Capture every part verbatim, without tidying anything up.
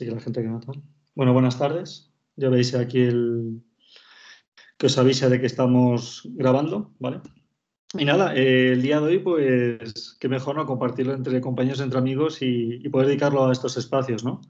Así que la gente que no tal. Bueno, buenas tardes. Ya veis aquí el que os avisa de que estamos grabando, ¿vale? Y nada, eh, el día de hoy, pues, qué mejor, ¿no? Compartirlo entre compañeros, entre amigos y, y poder dedicarlo a estos espacios, ¿no?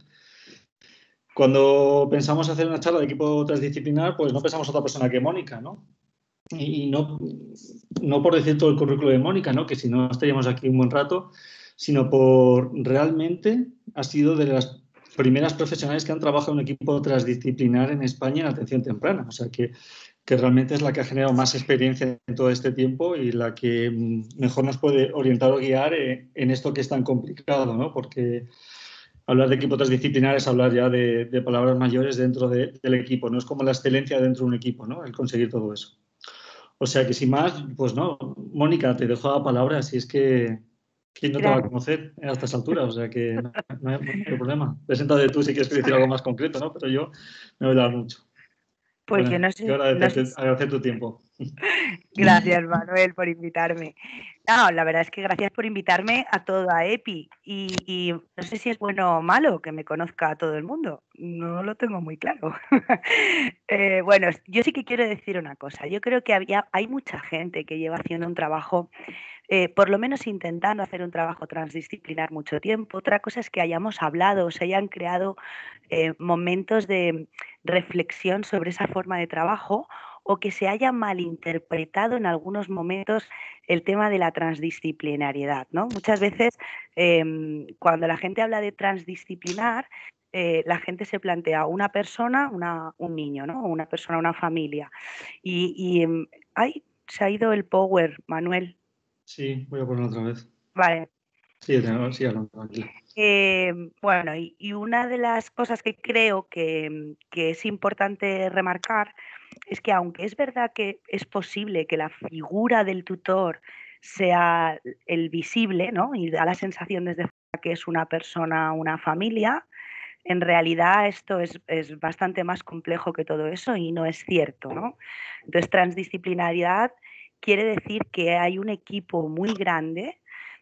Cuando pensamos hacer una charla de equipo transdisciplinar, pues no pensamos otra persona que Mónica, ¿no? Y no, no por decir todo el currículo de Mónica, ¿no? Que si no estaríamos aquí un buen rato, sino por realmente ha sido de las primeras profesionales que han trabajado en un equipo transdisciplinar en España en atención temprana. O sea que, que realmente es la que ha generado más experiencia en todo este tiempo y la que mejor nos puede orientar o guiar en esto que es tan complicado, ¿no? Porque hablar de equipo transdisciplinar es hablar ya de, de palabras mayores dentro de, del equipo. No es como la excelencia dentro de un equipo, ¿no? El conseguir todo eso. O sea que sin más, pues no, Mónica, te dejo la palabra, si es que quién no te va a Gracias. conocer a estas alturas, o sea que no, no hay, no hay problema. Preséntate tú si quieres decir algo más concreto, ¿no? Pero yo me voy a dar mucho. Pues yo Bueno, no yo sé, no sé. agradecerte, agradecer tu tiempo. Gracias, Manuel, por invitarme. No, la verdad es que gracias por invitarme a toda EPI. Y, y no sé si es bueno o malo que me conozca a todo el mundo. No lo tengo muy claro. eh, bueno, yo sí que quiero decir una cosa. Yo creo que había, hay mucha gente que lleva haciendo un trabajo, eh, por lo menos intentando hacer un trabajo transdisciplinar mucho tiempo. Otra cosa es que hayamos hablado o se hayan creado eh, momentos de reflexión sobre esa forma de trabajo o que se haya malinterpretado en algunos momentos el tema de la transdisciplinariedad, ¿no? Muchas veces eh, cuando la gente habla de transdisciplinar, eh, la gente se plantea una persona, una, un niño, ¿no? Una persona, una familia. Y, y ay, se ha ido el power, Manuel. Sí, voy a ponerlo otra vez. Vale. Sí, sí, hablando, tranquila. Eh, bueno, y, y, una de las cosas que creo que, que es importante remarcar es que aunque es verdad que es posible que la figura del tutor sea el visible, ¿no? Y da la sensación desde fuera que es una persona, una familia, en realidad esto es, es bastante más complejo que todo eso y no es cierto, ¿no? Entonces, transdisciplinariedad quiere decir que hay un equipo muy grande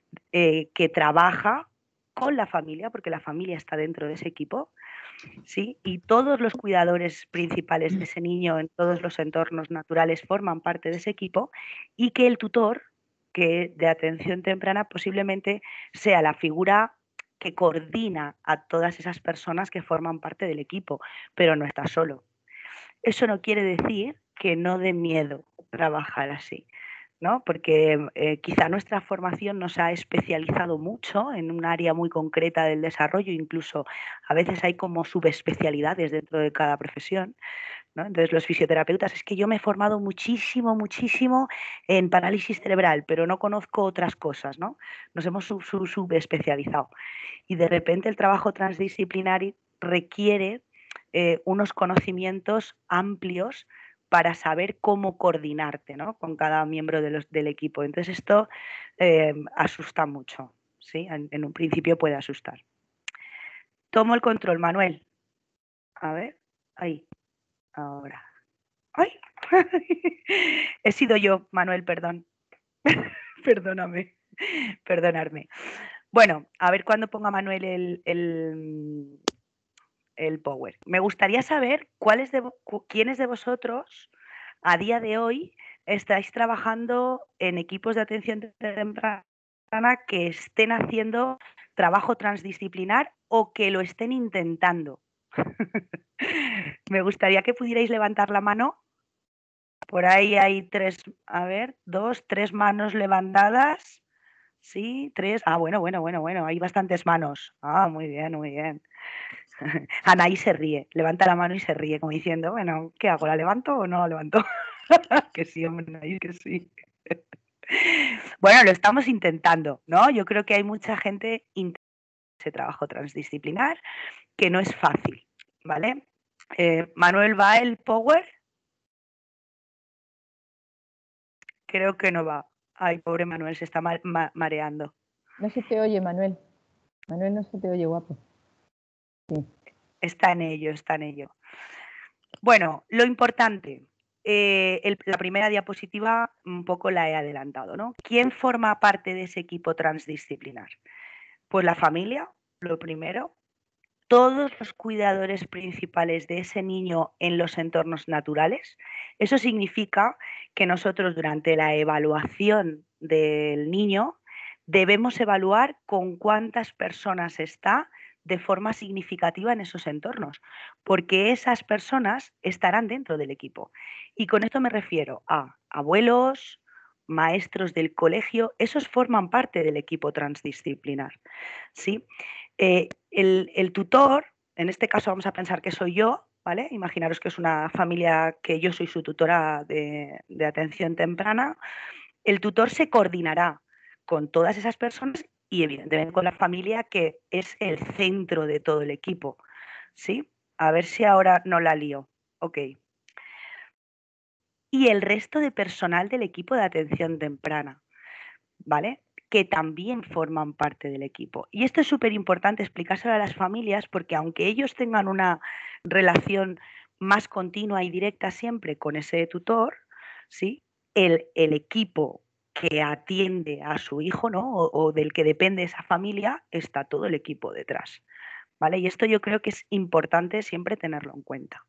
eh, que trabaja con la familia, porque la familia está dentro de ese equipo, ¿sí? Y todos los cuidadores principales de ese niño en todos los entornos naturales forman parte de ese equipo y que el tutor, que de atención temprana posiblemente sea la figura que coordina a todas esas personas que forman parte del equipo, pero no está solo. Eso no quiere decir que no dé miedo trabajar así, ¿no? Porque eh, quizá nuestra formación nos ha especializado mucho en un área muy concreta del desarrollo, incluso a veces hay como subespecialidades dentro de cada profesión, ¿no? Entonces los fisioterapeutas, es que yo me he formado muchísimo, muchísimo en parálisis cerebral, pero no conozco otras cosas, ¿no? Nos hemos sub, sub, subespecializado. Y de repente el trabajo transdisciplinario requiere eh, unos conocimientos amplios para saber cómo coordinarte, ¿no? Con cada miembro de los, del equipo. Entonces esto eh, asusta mucho, ¿sí? En, en un principio puede asustar. Tomo el control, Manuel. A ver, ahí, ahora. ¡Ay! He sido yo, Manuel, perdón. Perdóname, perdonarme. Bueno, a ver cuándo ponga Manuel el, el, el power. Me gustaría saber cuáles de, quiénes de vosotros a día de hoy estáis trabajando en equipos de atención temprana que estén haciendo trabajo transdisciplinar o que lo estén intentando. Me gustaría que pudierais levantar la mano. Por ahí hay tres, a ver, dos, tres manos levantadas. Sí, tres. Ah, bueno, bueno, bueno, bueno, hay bastantes manos. Ah, muy bien, muy bien. Anaí se ríe, levanta la mano y se ríe, como diciendo, bueno, ¿qué hago? ¿La levanto o no la levanto? Que sí, hombre, Anaí, que sí. Bueno, lo estamos intentando, ¿no? Yo creo que hay mucha gente intentando ese trabajo transdisciplinar que no es fácil, ¿vale? Eh, Manuel, ¿va el power? Creo que no va. Ay, pobre Manuel, se está ma ma mareando. No se te oye, Manuel. Manuel, no se te oye, guapo. Sí. Está en ello, está en ello. Bueno, lo importante, eh, el, la primera diapositiva un poco la he adelantado, ¿no? ¿Quién forma parte de ese equipo transdisciplinar? Pues la familia, lo primero, todos los cuidadores principales de ese niño en los entornos naturales. Eso significa que nosotros durante la evaluación del niño debemos evaluar con cuántas personas está de forma significativa en esos entornos, porque esas personas estarán dentro del equipo. Y con esto me refiero a abuelos, maestros del colegio, esos forman parte del equipo transdisciplinar, ¿sí? Eh, el, el tutor, en este caso vamos a pensar que soy yo, ¿vale? Imaginaros que es una familia que yo soy su tutora de, de atención temprana. El tutor se coordinará con todas esas personas y evidentemente con la familia, que es el centro de todo el equipo, ¿sí? A ver si ahora no la lío. Ok. Y el resto de personal del equipo de atención temprana, ¿vale? Que también forman parte del equipo. Y esto es súper importante explicárselo a las familias, porque aunque ellos tengan una relación más continua y directa siempre con ese tutor, ¿sí? El, el equipo que atiende a su hijo, ¿no? O, o del que depende esa familia, está todo el equipo detrás, ¿vale? Y esto yo creo que es importante siempre tenerlo en cuenta.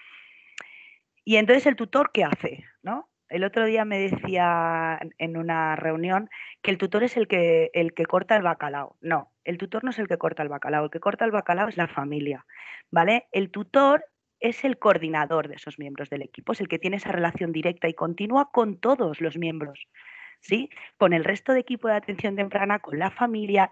Y entonces el tutor, ¿qué hace? ¿No? El otro día me decía en una reunión que el tutor es el que, el que corta el bacalao. No, el tutor no es el que corta el bacalao, el que corta el bacalao es la familia, ¿vale? El tutor es el coordinador de esos miembros del equipo, es el que tiene esa relación directa y continua con todos los miembros, ¿sí? Con el resto de equipo de atención temprana, con la familia,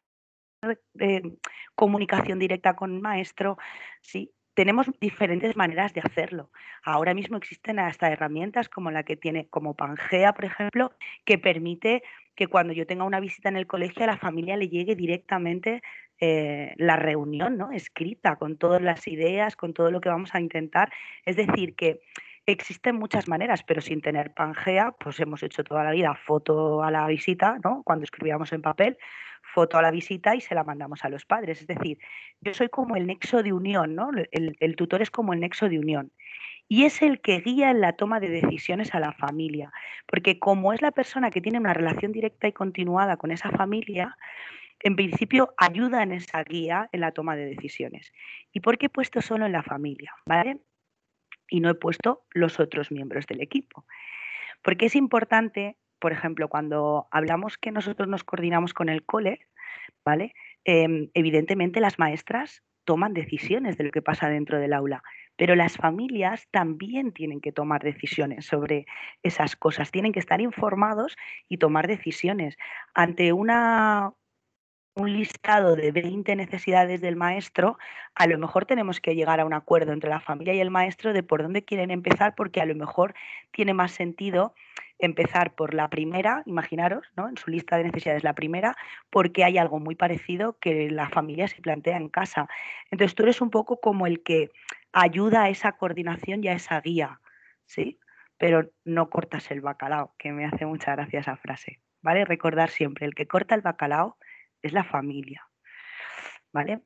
de comunicación directa con el maestro, ¿sí? Tenemos diferentes maneras de hacerlo. Ahora mismo existen hasta herramientas como la que tiene, como Pangea, por ejemplo, que permite que cuando yo tenga una visita en el colegio a la familia le llegue directamente eh, la reunión, ¿no? Escrita, con todas las ideas, con todo lo que vamos a intentar. Es decir, que existen muchas maneras, pero sin tener Pangea, pues hemos hecho toda la vida foto a la visita, ¿no? Cuando escribíamos en papel, foto a la visita y se la mandamos a los padres. Es decir, yo soy como el nexo de unión, ¿no? El, el tutor es como el nexo de unión. Y es el que guía en la toma de decisiones a la familia, porque como es la persona que tiene una relación directa y continuada con esa familia, en principio ayuda en esa guía en la toma de decisiones. ¿Y por qué he puesto solo en la familia? ¿Vale? Y no he puesto los otros miembros del equipo. Porque es importante, por ejemplo, cuando hablamos que nosotros nos coordinamos con el cole, ¿vale? Eh, evidentemente las maestras toman decisiones de lo que pasa dentro del aula, pero las familias también tienen que tomar decisiones sobre esas cosas, tienen que estar informados y tomar decisiones. Ante una, un listado de veinte necesidades del maestro, a lo mejor tenemos que llegar a un acuerdo entre la familia y el maestro de por dónde quieren empezar, porque a lo mejor tiene más sentido empezar por la primera, imaginaros, ¿no? En su lista de necesidades la primera, porque hay algo muy parecido que la familia se plantea en casa. Entonces tú eres un poco como el que ayuda a esa coordinación y a esa guía, ¿sí? Pero no cortas el bacalao, que me hace mucha gracia esa frase, ¿vale? Recordar siempre, el que corta el bacalao es la familia, ¿vale?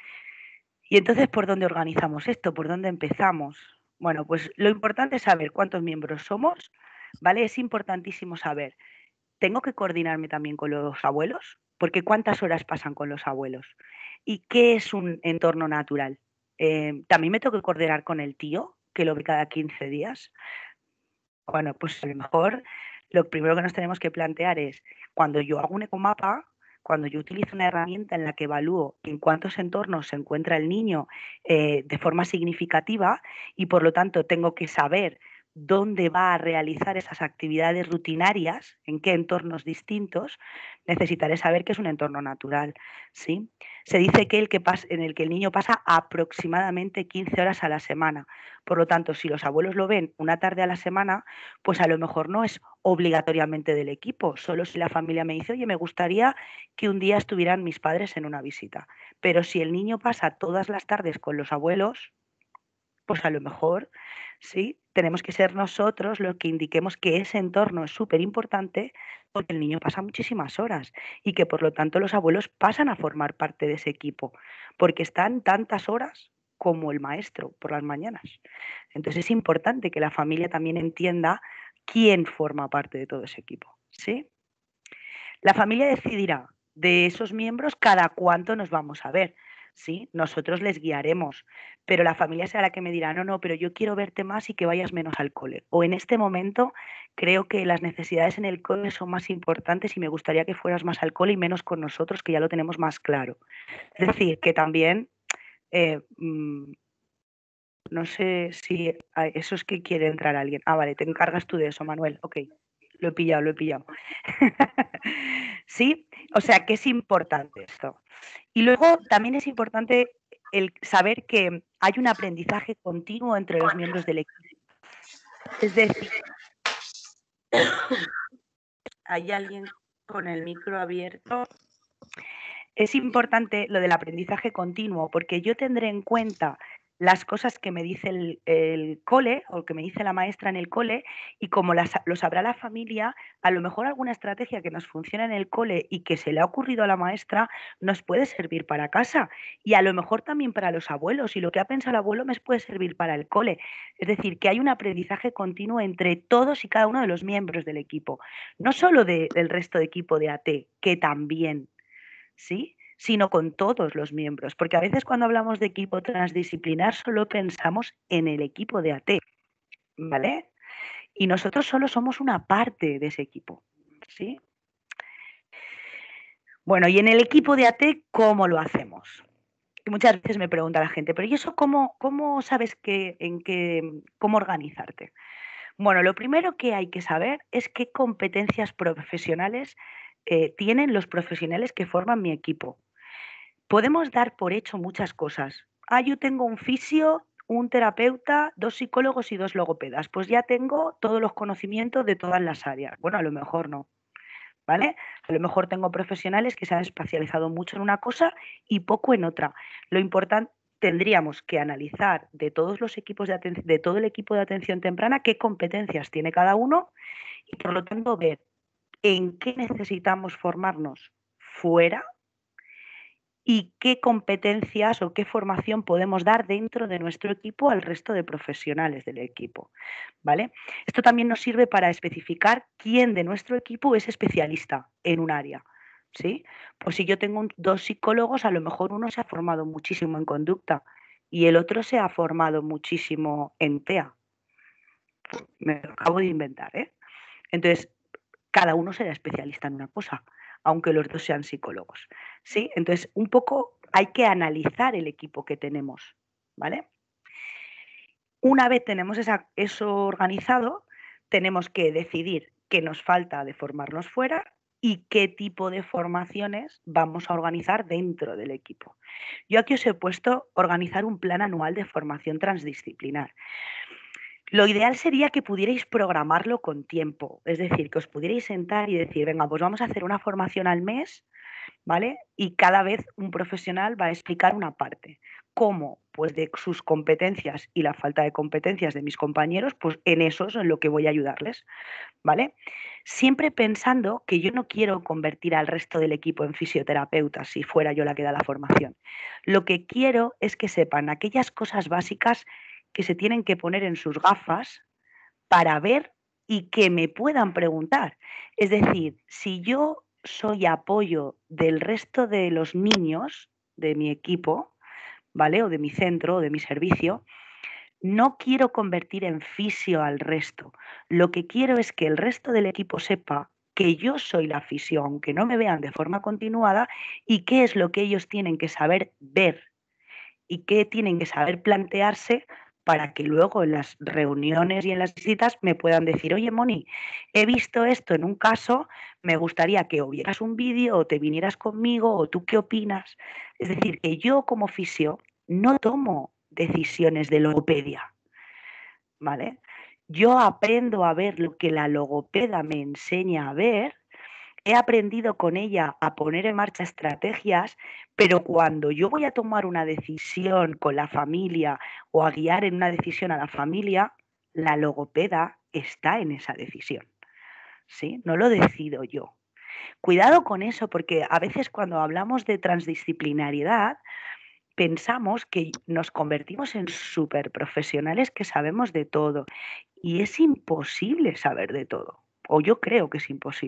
Y entonces, ¿por dónde organizamos esto? ¿Por dónde empezamos? Bueno, pues lo importante es saber cuántos miembros somos, ¿vale? Es importantísimo saber, ¿tengo que coordinarme también con los abuelos? Porque ¿cuántas horas pasan con los abuelos? ¿Y qué es un entorno natural? Eh, ¿También me tengo que coordinar con el tío, que lo ve cada quince días? Bueno, pues a lo mejor lo primero que nos tenemos que plantear es, cuando yo hago un ecomapa, cuando yo utilizo una herramienta en la que evalúo en cuántos entornos se encuentra el niño eh, de forma significativa y por lo tanto tengo que saber dónde va a realizar esas actividades rutinarias, en qué entornos distintos, necesitaré saber que es un entorno natural, ¿sí? Se dice que el que pasa, en el que el niño pasa aproximadamente quince horas a la semana. Por lo tanto, si los abuelos lo ven una tarde a la semana, pues a lo mejor no es obligatoriamente del equipo, solo si la familia me dice, oye, me gustaría que un día estuvieran mis padres en una visita. Pero si el niño pasa todas las tardes con los abuelos, pues a lo mejor sí, tenemos que ser nosotros los que indiquemos que ese entorno es súper importante porque el niño pasa muchísimas horas y que por lo tanto los abuelos pasan a formar parte de ese equipo porque están tantas horas como el maestro por las mañanas. Entonces es importante que la familia también entienda quién forma parte de todo ese equipo, ¿sí? La familia decidirá de esos miembros cada cuánto nos vamos a ver. ¿sí? Nosotros les guiaremos, pero la familia será la que me dirá, no, no, pero yo quiero verte más y que vayas menos al cole. O en este momento creo que las necesidades en el cole son más importantes y me gustaría que fueras más al cole y menos con nosotros, que ya lo tenemos más claro. Es decir, que también, eh, mmm, no sé si ah, eso es que quiere entrar alguien. Ah, vale, te encargas tú de eso, Manuel. Ok, lo he pillado, lo he pillado. Sí, o sea que es importante esto. Y luego también es importante el saber que hay un aprendizaje continuo entre los miembros del equipo. Es decir, hay alguien con el micro abierto. Es importante lo del aprendizaje continuo, porque yo tendré en cuenta las cosas que me dice el, el cole o que me dice la maestra en el cole, y como las, lo sabrá la familia, a lo mejor alguna estrategia que nos funciona en el cole y que se le ha ocurrido a la maestra nos puede servir para casa, y a lo mejor también para los abuelos, y lo que ha pensado el abuelo me puede servir para el cole. Es decir, que hay un aprendizaje continuo entre todos y cada uno de los miembros del equipo, no solo de, del resto de equipo de A T, que también, ¿sí? Sino con todos los miembros, porque a veces cuando hablamos de equipo transdisciplinar solo pensamos en el equipo de A T, ¿vale? Y nosotros solo somos una parte de ese equipo, ¿sí? Bueno, y en el equipo de A T, ¿cómo lo hacemos? Y muchas veces me pregunta la gente, pero ¿y eso cómo, cómo sabes que, en qué, cómo organizarte? Bueno, lo primero que hay que saber es qué competencias profesionales eh, tienen los profesionales que forman mi equipo. Podemos dar por hecho muchas cosas. Ah, yo tengo un fisio, un terapeuta, dos psicólogos y dos logopedas. Pues ya tengo todos los conocimientos de todas las áreas. Bueno, a lo mejor no, ¿vale? A lo mejor tengo profesionales que se han especializado mucho en una cosa y poco en otra. Lo importante, tendríamos que analizar de todos los equipos de atención, de todo el equipo de atención temprana, qué competencias tiene cada uno y por lo tanto ver en qué necesitamos formarnos fuera y qué competencias o qué formación podemos dar dentro de nuestro equipo al resto de profesionales del equipo, ¿vale? Esto también nos sirve para especificar quién de nuestro equipo es especialista en un área, ¿sí? Pues si yo tengo un, dos psicólogos, a lo mejor uno se ha formado muchísimo en conducta y el otro se ha formado muchísimo en T E A. Me lo acabo de inventar, ¿eh? Entonces, cada uno será especialista en una cosa, aunque los dos sean psicólogos, ¿sí? Entonces, un poco hay que analizar el equipo que tenemos, ¿vale? Una vez tenemos esa, eso organizado, tenemos que decidir qué nos falta de formarnos fuera y qué tipo de formaciones vamos a organizar dentro del equipo. Yo aquí os he puesto organizar un plan anual de formación transdisciplinar. Lo ideal sería que pudierais programarlo con tiempo, es decir, que os pudierais sentar y decir, venga, pues vamos a hacer una formación al mes, ¿vale? Y cada vez un profesional va a explicar una parte. ¿Cómo? Pues de sus competencias y la falta de competencias de mis compañeros, pues en eso es en lo que voy a ayudarles, ¿vale? Siempre pensando que yo no quiero convertir al resto del equipo en fisioterapeutas si fuera yo la que da la formación. Lo que quiero es que sepan aquellas cosas básicas que se tienen que poner en sus gafas para ver y que me puedan preguntar. Es decir, si yo soy apoyo del resto de los niños de mi equipo, ¿vale? O de mi centro o de mi servicio, no quiero convertir en fisio al resto. Lo que quiero es que el resto del equipo sepa que yo soy la fisio, aunque no me vean de forma continuada, y qué es lo que ellos tienen que saber ver y qué tienen que saber plantearse para que luego en las reuniones y en las visitas me puedan decir, oye, Moni, he visto esto en un caso, me gustaría que o vieras un vídeo o te vinieras conmigo o tú qué opinas. Es decir, que yo como fisio no tomo decisiones de logopedia, ¿vale? Yo aprendo a ver lo que la logopeda me enseña a ver. He aprendido con ella a poner en marcha estrategias, pero cuando yo voy a tomar una decisión con la familia o a guiar en una decisión a la familia, la logopeda está en esa decisión, ¿sí? No lo decido yo. Cuidado con eso, porque a veces cuando hablamos de transdisciplinariedad, pensamos que nos convertimos en superprofesionales que sabemos de todo, y es imposible saber de todo, o yo creo que es imposible,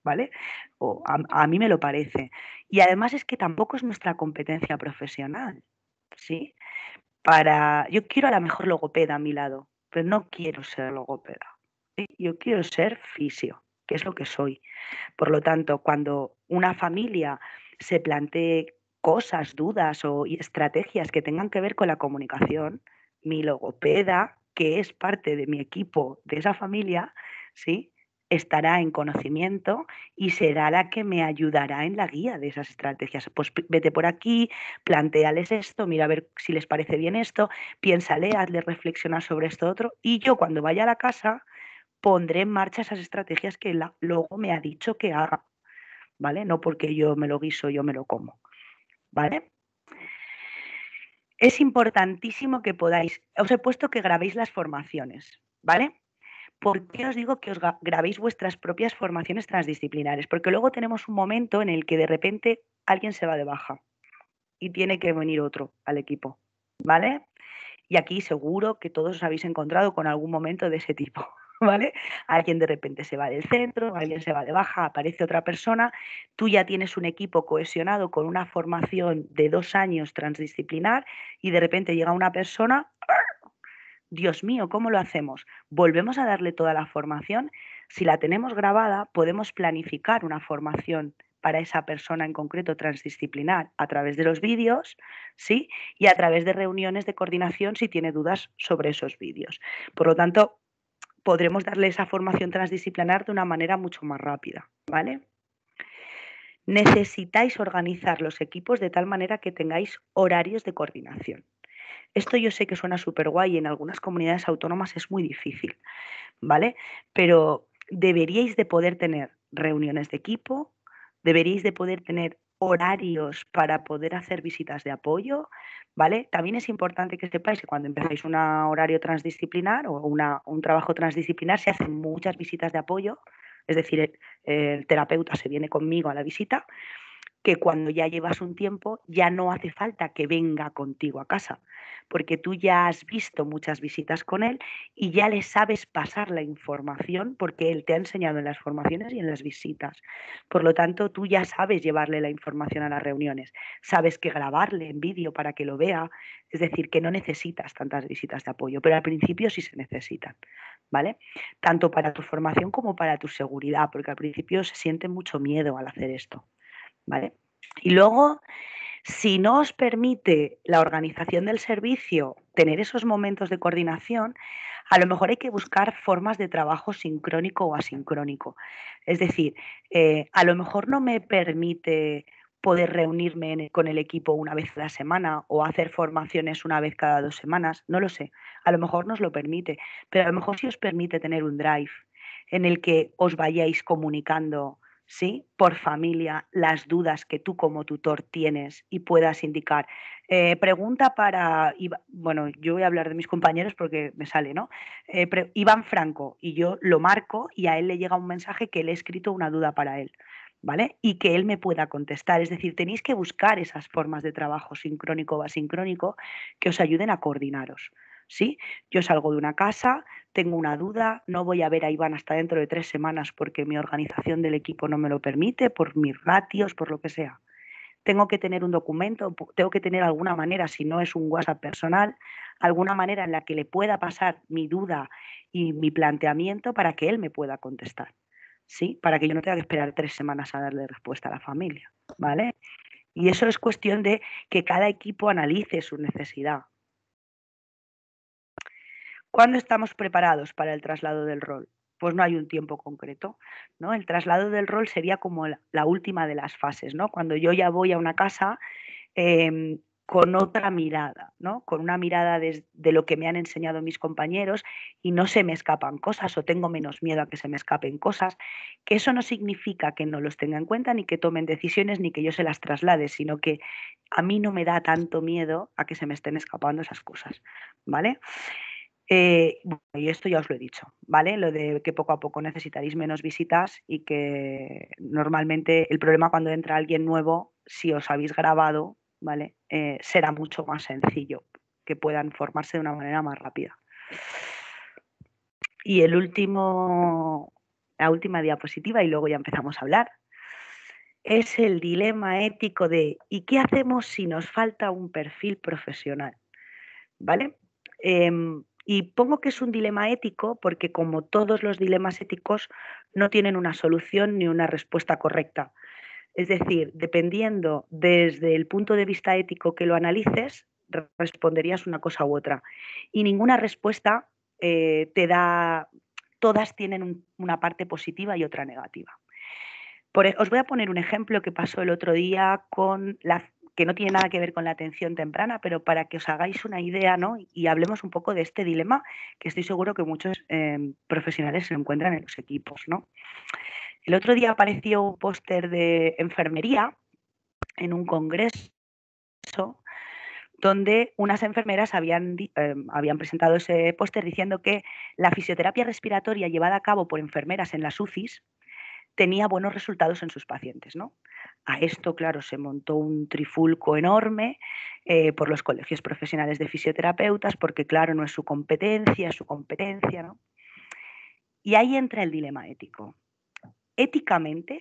¿vale? O a, a mí me lo parece. Y además es que tampoco es nuestra competencia profesional, ¿sí? Para, yo quiero a la mejor logopeda a mi lado, pero no quiero ser logopeda, ¿sí? Yo quiero ser fisio, que es lo que soy. Por lo tanto, cuando una familia se plantee cosas, dudas o y estrategias que tengan que ver con la comunicación, mi logopeda, que es parte de mi equipo de esa familia, ¿sí? Estará en conocimiento y será la que me ayudará en la guía de esas estrategias. Pues vete por aquí, plantéales esto, mira a ver si les parece bien esto, piénsale, hazle reflexionar sobre esto otro, y yo cuando vaya a la casa pondré en marcha esas estrategias que la, luego me ha dicho que haga, ¿vale? No porque yo me lo guiso, yo me lo como, ¿vale? Es importantísimo que podáis, os he puesto que grabéis las formaciones, ¿vale? ¿Por qué os digo que os grabéis vuestras propias formaciones transdisciplinares? Porque luego tenemos un momento en el que de repente alguien se va de baja y tiene que venir otro al equipo, ¿vale? Y aquí seguro que todos os habéis encontrado con algún momento de ese tipo, ¿vale? Alguien de repente se va del centro, alguien se va de baja, aparece otra persona, tú ya tienes un equipo cohesionado con una formación de dos años transdisciplinar y de repente llega una persona, Dios mío, ¿cómo lo hacemos? Volvemos a darle toda la formación. Si la tenemos grabada, podemos planificar una formación para esa persona en concreto transdisciplinar a través de los vídeos, ¿sí? Y a través de reuniones de coordinación si tiene dudas sobre esos vídeos. Por lo tanto, podremos darle esa formación transdisciplinar de una manera mucho más rápida, ¿vale? Necesitáis organizar los equipos de tal manera que tengáis horarios de coordinación. Esto yo sé que suena súper guay y en algunas comunidades autónomas es muy difícil, ¿vale? Pero deberíais de poder tener reuniones de equipo, deberíais de poder tener horarios para poder hacer visitas de apoyo, ¿vale? También es importante que sepáis que cuando empezáis un horario transdisciplinar o una, un trabajo transdisciplinar se hacen muchas visitas de apoyo, es decir, el, el terapeuta se viene conmigo a la visita, que cuando ya llevas un tiempo ya no hace falta que venga contigo a casa, porque tú ya has visto muchas visitas con él y ya le sabes pasar la información porque él te ha enseñado en las formaciones y en las visitas. Por lo tanto, tú ya sabes llevarle la información a las reuniones, sabes que grabarle en vídeo para que lo vea, es decir, que no necesitas tantas visitas de apoyo, pero al principio sí se necesitan, ¿vale? Tanto para tu formación como para tu seguridad, porque al principio se siente mucho miedo al hacer esto. ¿Vale? Y luego, si no os permite la organización del servicio tener esos momentos de coordinación, a lo mejor hay que buscar formas de trabajo sincrónico o asincrónico. Es decir, eh, a lo mejor no me permite poder reunirme en, con el equipo una vez a la semana o hacer formaciones una vez cada dos semanas, no lo sé. A lo mejor nos lo permite, pero a lo mejor sí os permite tener un drive en el que os vayáis comunicando, ¿sí? Por familia, las dudas que tú como tutor tienes y puedas indicar. Eh, pregunta para, bueno, yo voy a hablar de mis compañeros porque me sale, ¿no? Eh, pre, Iván Franco, y yo lo marco y a él le llega un mensaje que le he escrito una duda para él, ¿vale? Y que él me pueda contestar. Es decir, tenéis que buscar esas formas de trabajo sincrónico o asincrónico que os ayuden a coordinaros, ¿sí? Yo salgo de una casa, tengo una duda, no voy a ver a Iván hasta dentro de tres semanas porque mi organización del equipo no me lo permite, por mis ratios, por lo que sea. Tengo que tener un documento, tengo que tener alguna manera, si no es un WhatsApp personal, alguna manera en la que le pueda pasar mi duda y mi planteamiento para que él me pueda contestar, ¿sí? Para que yo no tenga que esperar tres semanas a darle respuesta a la familia, ¿vale? Y eso es cuestión de que cada equipo analice su necesidad. ¿Cuándo estamos preparados para el traslado del rol? Pues no hay un tiempo concreto, ¿no? El traslado del rol sería como la, la última de las fases, ¿no? Cuando yo ya voy a una casa eh, con otra mirada, ¿no? Con una mirada de, de lo que me han enseñado mis compañeros y no se me escapan cosas o tengo menos miedo a que se me escapen cosas, que eso no significa que no los tenga en cuenta ni que tomen decisiones ni que yo se las traslade, sino que a mí no me da tanto miedo a que se me estén escapando esas cosas, ¿vale? Eh, bueno, y esto ya os lo he dicho, ¿vale? Lo de que poco a poco necesitaréis menos visitas y que normalmente el problema cuando entra alguien nuevo, si os habéis grabado, ¿vale? Eh, será mucho más sencillo que puedan formarse de una manera más rápida. Y el último la última diapositiva y luego ya empezamos a hablar, es el dilema ético de ¿y qué hacemos si nos falta un perfil profesional? ¿Vale? Eh, y pongo que es un dilema ético porque, como todos los dilemas éticos, no tienen una solución ni una respuesta correcta. Es decir, dependiendo desde el punto de vista ético que lo analices, responderías una cosa u otra. Y ninguna respuesta eh, te da, todas tienen un, una parte positiva y otra negativa. Por, os voy a poner un ejemplo que pasó el otro día con la, que no tiene nada que ver con la atención temprana, pero para que os hagáis una idea, ¿no? Y hablemos un poco de este dilema que estoy seguro que muchos eh, profesionales se encuentran en los equipos, ¿no? El otro día apareció un póster de enfermería en un congreso donde unas enfermeras habían, eh, habían presentado ese póster diciendo que la fisioterapia respiratoria llevada a cabo por enfermeras en las U C Is tenía buenos resultados en sus pacientes, ¿no? A esto, claro, se montó un trifulco enorme eh, por los colegios profesionales de fisioterapeutas, porque, claro, no es su competencia, es su competencia, ¿no? Y ahí entra el dilema ético. Éticamente,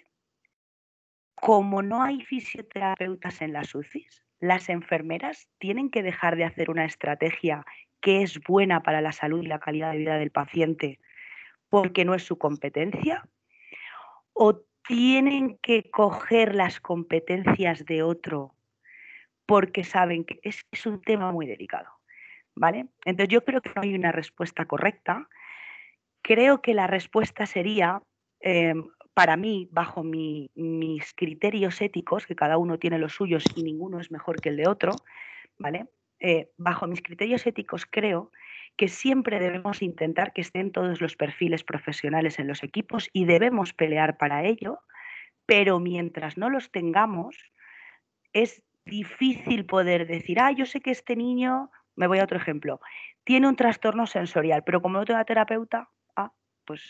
como no hay fisioterapeutas en las U C Is, las enfermeras tienen que dejar de hacer una estrategia que es buena para la salud y la calidad de vida del paciente porque no es su competencia, o tienen que coger las competencias de otro porque saben que es, es un tema muy delicado, ¿vale? Entonces yo creo que no hay una respuesta correcta. Creo que la respuesta sería, eh, para mí, bajo mi, mis criterios éticos, que cada uno tiene los suyos y ninguno es mejor que el de otro, ¿vale? Eh, bajo mis criterios éticos creo que siempre debemos intentar que estén todos los perfiles profesionales en los equipos y debemos pelear para ello, pero mientras no los tengamos, es difícil poder decir, ah, yo sé que este niño, me voy a otro ejemplo, tiene un trastorno sensorial, pero como no tengo terapeuta, ah, pues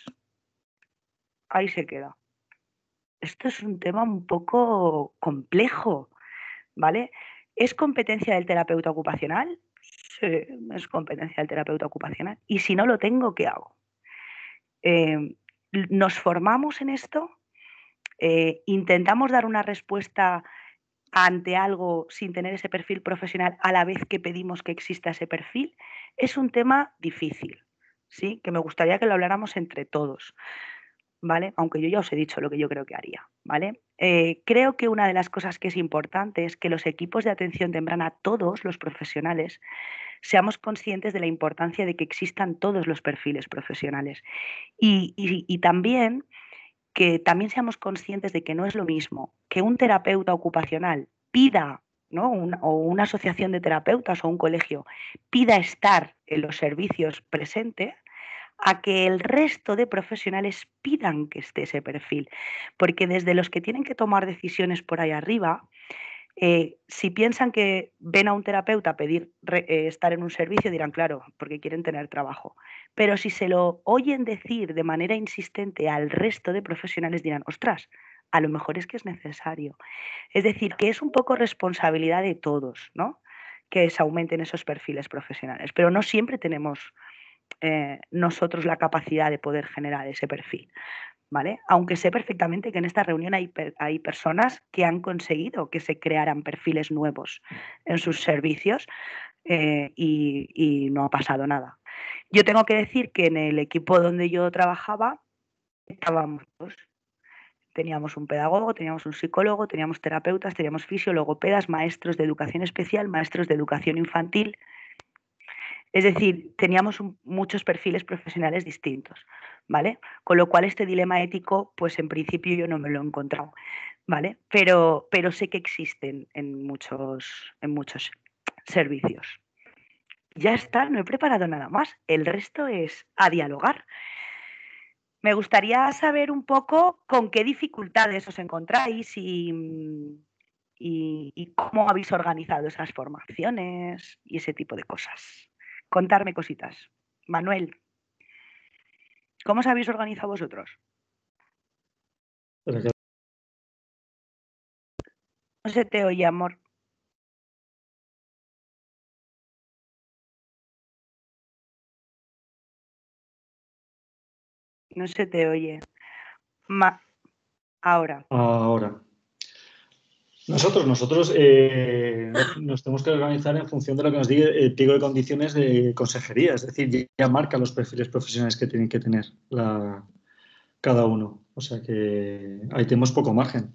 ahí se queda. Esto es un tema un poco complejo, ¿vale? ¿Es competencia del terapeuta ocupacional? Sí, es competencia del terapeuta ocupacional. Y si no lo tengo, ¿qué hago? Eh, ¿Nos formamos en esto? Eh, ¿Intentamos dar una respuesta ante algo sin tener ese perfil profesional a la vez que pedimos que exista ese perfil? Es un tema difícil, ¿sí? Que me gustaría que lo habláramos entre todos, ¿vale? Aunque yo ya os he dicho lo que yo creo que haría, ¿vale? Eh, creo que una de las cosas que es importante es que los equipos de atención temprana, todos los profesionales, seamos conscientes de la importancia de que existan todos los perfiles profesionales y, y, y también que también seamos conscientes de que no es lo mismo que un terapeuta ocupacional pida, ¿no? Una, o una asociación de terapeutas o un colegio pida estar en los servicios presente, a que el resto de profesionales pidan que esté ese perfil. Porque desde los que tienen que tomar decisiones por ahí arriba, eh, si piensan que ven a un terapeuta pedir re, eh, estar en un servicio, dirán, claro, porque quieren tener trabajo. Pero si se lo oyen decir de manera insistente al resto de profesionales, dirán, ostras, a lo mejor es que es necesario. Es decir, que es un poco responsabilidad de todos, ¿no? Que se aumenten esos perfiles profesionales. Pero no siempre tenemos eh, nosotros la capacidad de poder generar ese perfil. ¿Vale? Aunque sé perfectamente que en esta reunión hay, hay personas que han conseguido que se crearan perfiles nuevos en sus servicios eh, y, y no ha pasado nada. Yo tengo que decir que en el equipo donde yo trabajaba estábamos dos. Teníamos un pedagogo, teníamos un psicólogo, teníamos terapeutas, teníamos fisiologopedas, maestros de educación especial, maestros de educación infantil. Es decir, teníamos un, muchos perfiles profesionales distintos, ¿vale? Con lo cual este dilema ético, pues en principio yo no me lo he encontrado, ¿vale? Pero, pero sé que existen en muchos, en muchos servicios. Ya está, no he preparado nada más. El resto es a dialogar. Me gustaría saber un poco con qué dificultades os encontráis y, y, y cómo habéis organizado esas formaciones y ese tipo de cosas. Contarme cositas. Manuel, ¿cómo os habéis organizado vosotros? No se te oye, amor. No se te oye. Ma ahora. Ahora. Nosotros, nosotros eh, nos tenemos que organizar en función de lo que nos diga el pliego de condiciones de consejería, es decir, ya marca los perfiles profesionales que tienen que tener la, cada uno. O sea que ahí tenemos poco margen.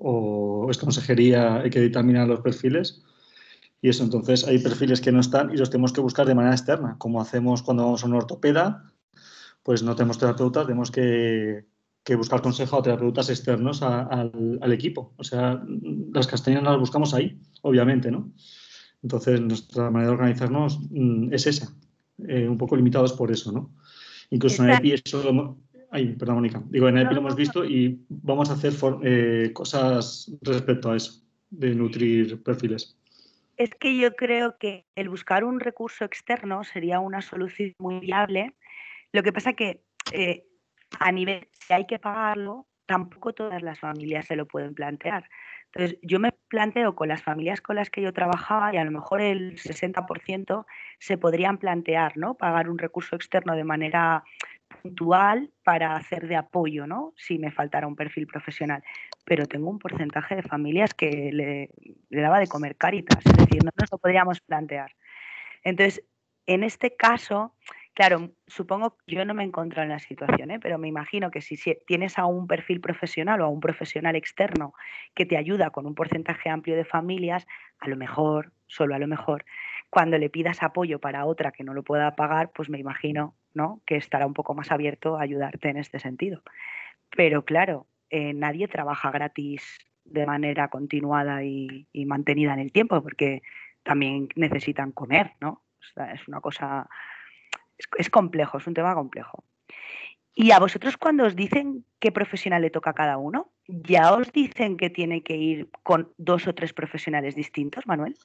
O es consejería el que determina los perfiles y eso, entonces hay perfiles que no están y los tenemos que buscar de manera externa, como hacemos cuando vamos a un ortopeda, pues no tenemos terapeuta, tenemos que que buscar consejo a terapeutas externos a, al, al equipo. O sea, las castañas las buscamos ahí, obviamente, ¿no? Entonces, nuestra manera de organizarnos mm, es esa, eh, un poco limitados por eso, ¿no? Incluso en Esa, EPI eso lo, ay, perdón, Mónica. Digo, en EPI lo hemos visto y vamos a hacer for, eh, cosas respecto a eso, de nutrir perfiles. es que yo creo que el buscar un recurso externo sería una solución muy viable. Lo que pasa que eh, a nivel, si hay que pagarlo, tampoco todas las familias se lo pueden plantear. Entonces, yo me planteo con las familias con las que yo trabajaba y a lo mejor el sesenta por ciento se podrían plantear, ¿no? Pagar un recurso externo de manera puntual para hacer de apoyo, ¿no? Si me faltara un perfil profesional. Pero tengo un porcentaje de familias que le, le daba de comer Cáritas, es decir, no nos lo podríamos plantear. Entonces, en este caso, claro, supongo, yo no me encuentro en la situación, ¿eh? Pero me imagino que si, si tienes a un perfil profesional o a un profesional externo que te ayuda con un porcentaje amplio de familias, a lo mejor, solo a lo mejor, cuando le pidas apoyo para otra que no lo pueda pagar, pues me imagino, ¿no?, que estará un poco más abierto a ayudarte en este sentido. Pero claro, eh, nadie trabaja gratis de manera continuada y, y mantenida en el tiempo, porque también necesitan comer, ¿no? O sea, es una cosa, es, es complejo, es un tema complejo. Y a vosotros, cuando os dicen qué profesional le toca a cada uno, ¿ya os dicen que tiene que ir con dos o tres profesionales distintos, Manuel?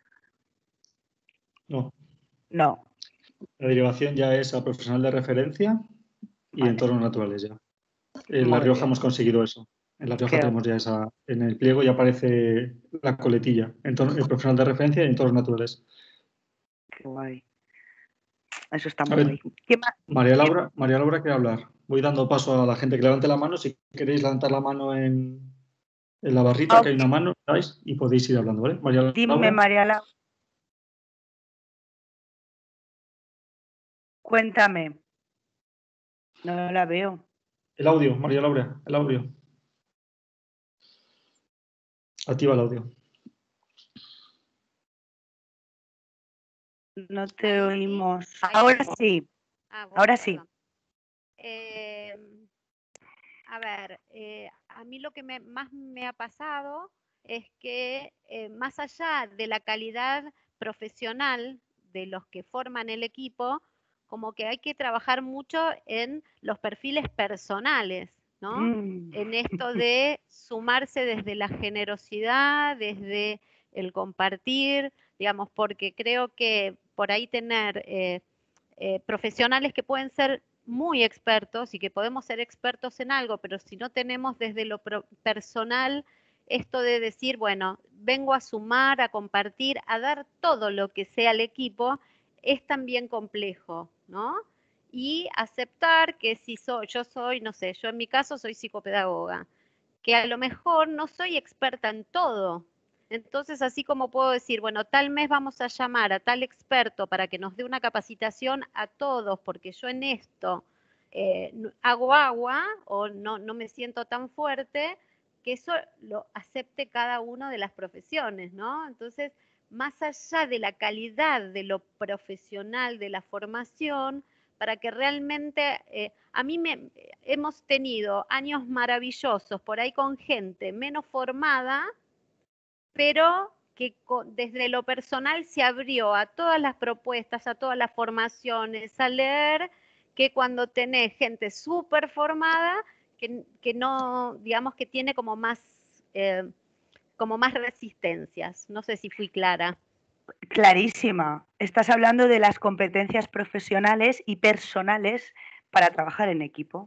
No. No. La derivación ya es a profesional de referencia y Vale. entornos naturales ya. En La Muy Rioja bien. hemos conseguido eso. En La Rioja Qué, tenemos ya esa. En el pliego ya aparece la coletilla. Entorno, el profesional de referencia y entornos naturales. qué guay. Eso está A muy ver, guay. ¿Qué más? María Laura, María Laura quiere hablar. Voy dando paso a la gente que levante la mano. Si queréis levantar la mano en, en la barrita, que hay una mano, ¿sabes? Y podéis ir hablando, ¿vale? María Dime, Laura. María Laura. Cuéntame. No la veo. El audio, María Laura, el audio. Activa el audio. No te Ahí, oímos. ahí Ahora sí. sí. Ah, bueno, Ahora sí. perdón. Eh, a ver, eh, a mí lo que me, más me ha pasado es que eh, más allá de la calidad profesional de los que forman el equipo, como que hay que trabajar mucho en los perfiles personales, ¿no? Mm. En esto de sumarse desde la generosidad, desde el compartir, digamos, porque creo que por ahí tener eh, eh, profesionales que pueden ser muy expertos y que podemos ser expertos en algo, pero si no tenemos desde lo personal esto de decir, bueno, vengo a sumar, a compartir, a dar todo lo que sea al equipo, es también complejo, ¿no? Y aceptar que si soy, yo soy, no sé, yo en mi caso soy psicopedagoga, que a lo mejor no soy experta en todo. Entonces, así como puedo decir, bueno, tal mes vamos a llamar a tal experto para que nos dé una capacitación a todos, porque yo en esto eh, hago agua o no, no me siento tan fuerte, que eso lo acepte cada una de las profesiones, ¿no? Entonces, más allá de la calidad de lo profesional de la formación, para que realmente, eh, a mí me, hemos tenido años maravillosos por ahí con gente menos formada, pero que desde lo personal se abrió a todas las propuestas, a todas las formaciones, a leer, que cuando tenés gente súper formada, que, que no, digamos que tiene como más, eh, como más resistencias. No sé si fui clara. Clarísima. Estás hablando de las competencias profesionales y personales para trabajar en equipo.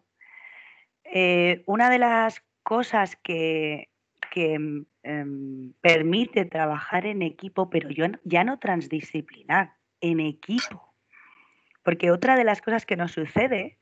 Eh, una de las cosas que, que eh, permite trabajar en equipo, pero yo, ya no transdisciplinar, en equipo. Porque otra de las cosas que nos sucede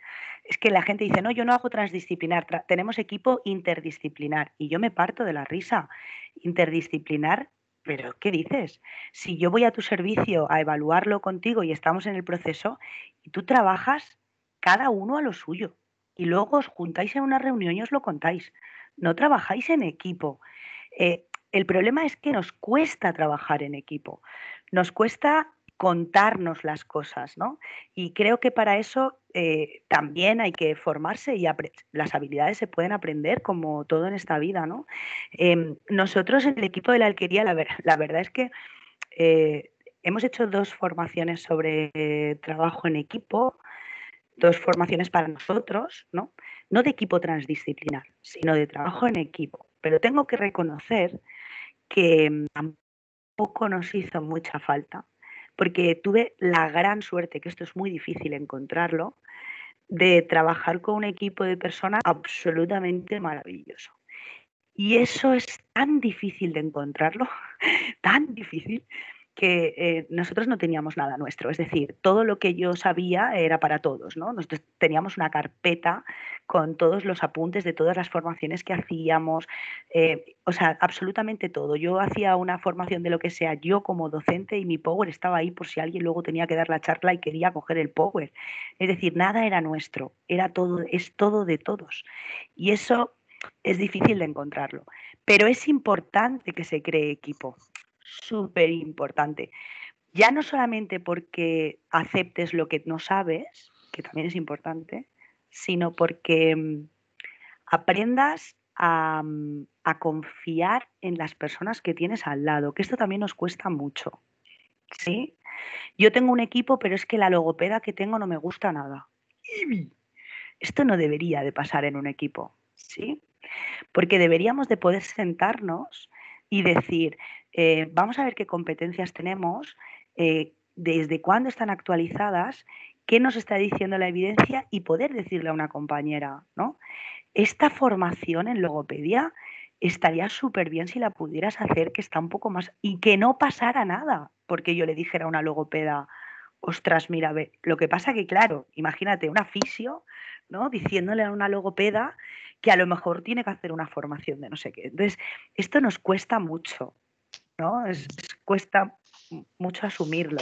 Es que la gente dice, no, yo no hago transdisciplinar, tra tenemos equipo interdisciplinar. Y yo me parto de la risa. Interdisciplinar, ¿pero qué dices? Si yo voy a tu servicio a evaluarlo contigo y estamos en el proceso, y tú trabajas cada uno a lo suyo. Y luego os juntáis en una reunión y os lo contáis. No trabajáis en equipo. Eh, el problema es que nos cuesta trabajar en equipo. Nos cuesta contarnos las cosas, ¿no? Y creo que para eso eh, también hay que formarse y las habilidades se pueden aprender como todo en esta vida, ¿no? Eh, nosotros en el equipo de la alquería, la, ver la verdad es que eh, hemos hecho dos formaciones sobre eh, trabajo en equipo, dos formaciones para nosotros, ¿no? No de equipo transdisciplinar, sino de trabajo en equipo. Pero tengo que reconocer que tampoco nos hizo mucha falta, porque tuve la gran suerte, que esto es muy difícil encontrarlo, de trabajar con un equipo de personas absolutamente maravilloso. Y eso es tan difícil de encontrarlo, tan difícil, que eh, nosotros no teníamos nada nuestro. Es decir, todo lo que yo sabía era para todos, ¿no? Nosotros teníamos una carpeta con todos los apuntes de todas las formaciones que hacíamos, eh, o sea, absolutamente todo. Yo hacía una formación de lo que sea, yo como docente, y mi Power estaba ahí por si alguien luego tenía que dar la charla y quería coger el Power. Es decir, nada era nuestro, era todo, es todo de todos. Y eso es difícil de encontrarlo. Pero es importante que se cree equipo. Súper importante. Ya no solamente porque aceptes lo que no sabes, que también es importante, sino porque um, aprendas a, um, a confiar en las personas que tienes al lado, que esto también nos cuesta mucho, ¿sí? Yo tengo un equipo, pero es que la logopeda que tengo no me gusta nada. Esto no debería de pasar en un equipo, ¿sí? Porque deberíamos de poder sentarnos y decir, eh, vamos a ver qué competencias tenemos, eh, desde cuándo están actualizadas, qué nos está diciendo la evidencia y poder decirle a una compañera, ¿no? Esta formación en logopedia estaría súper bien si la pudieras hacer, que está un poco más... Y que no pasara nada, porque yo le dijera a una logopeda, ostras, mira, ve, lo que pasa que, claro, imagínate, una fisio, ¿no? Diciéndole a una logopeda que a lo mejor tiene que hacer una formación de no sé qué. Entonces, esto nos cuesta mucho, ¿no? Es, es, cuesta mucho asumirlo.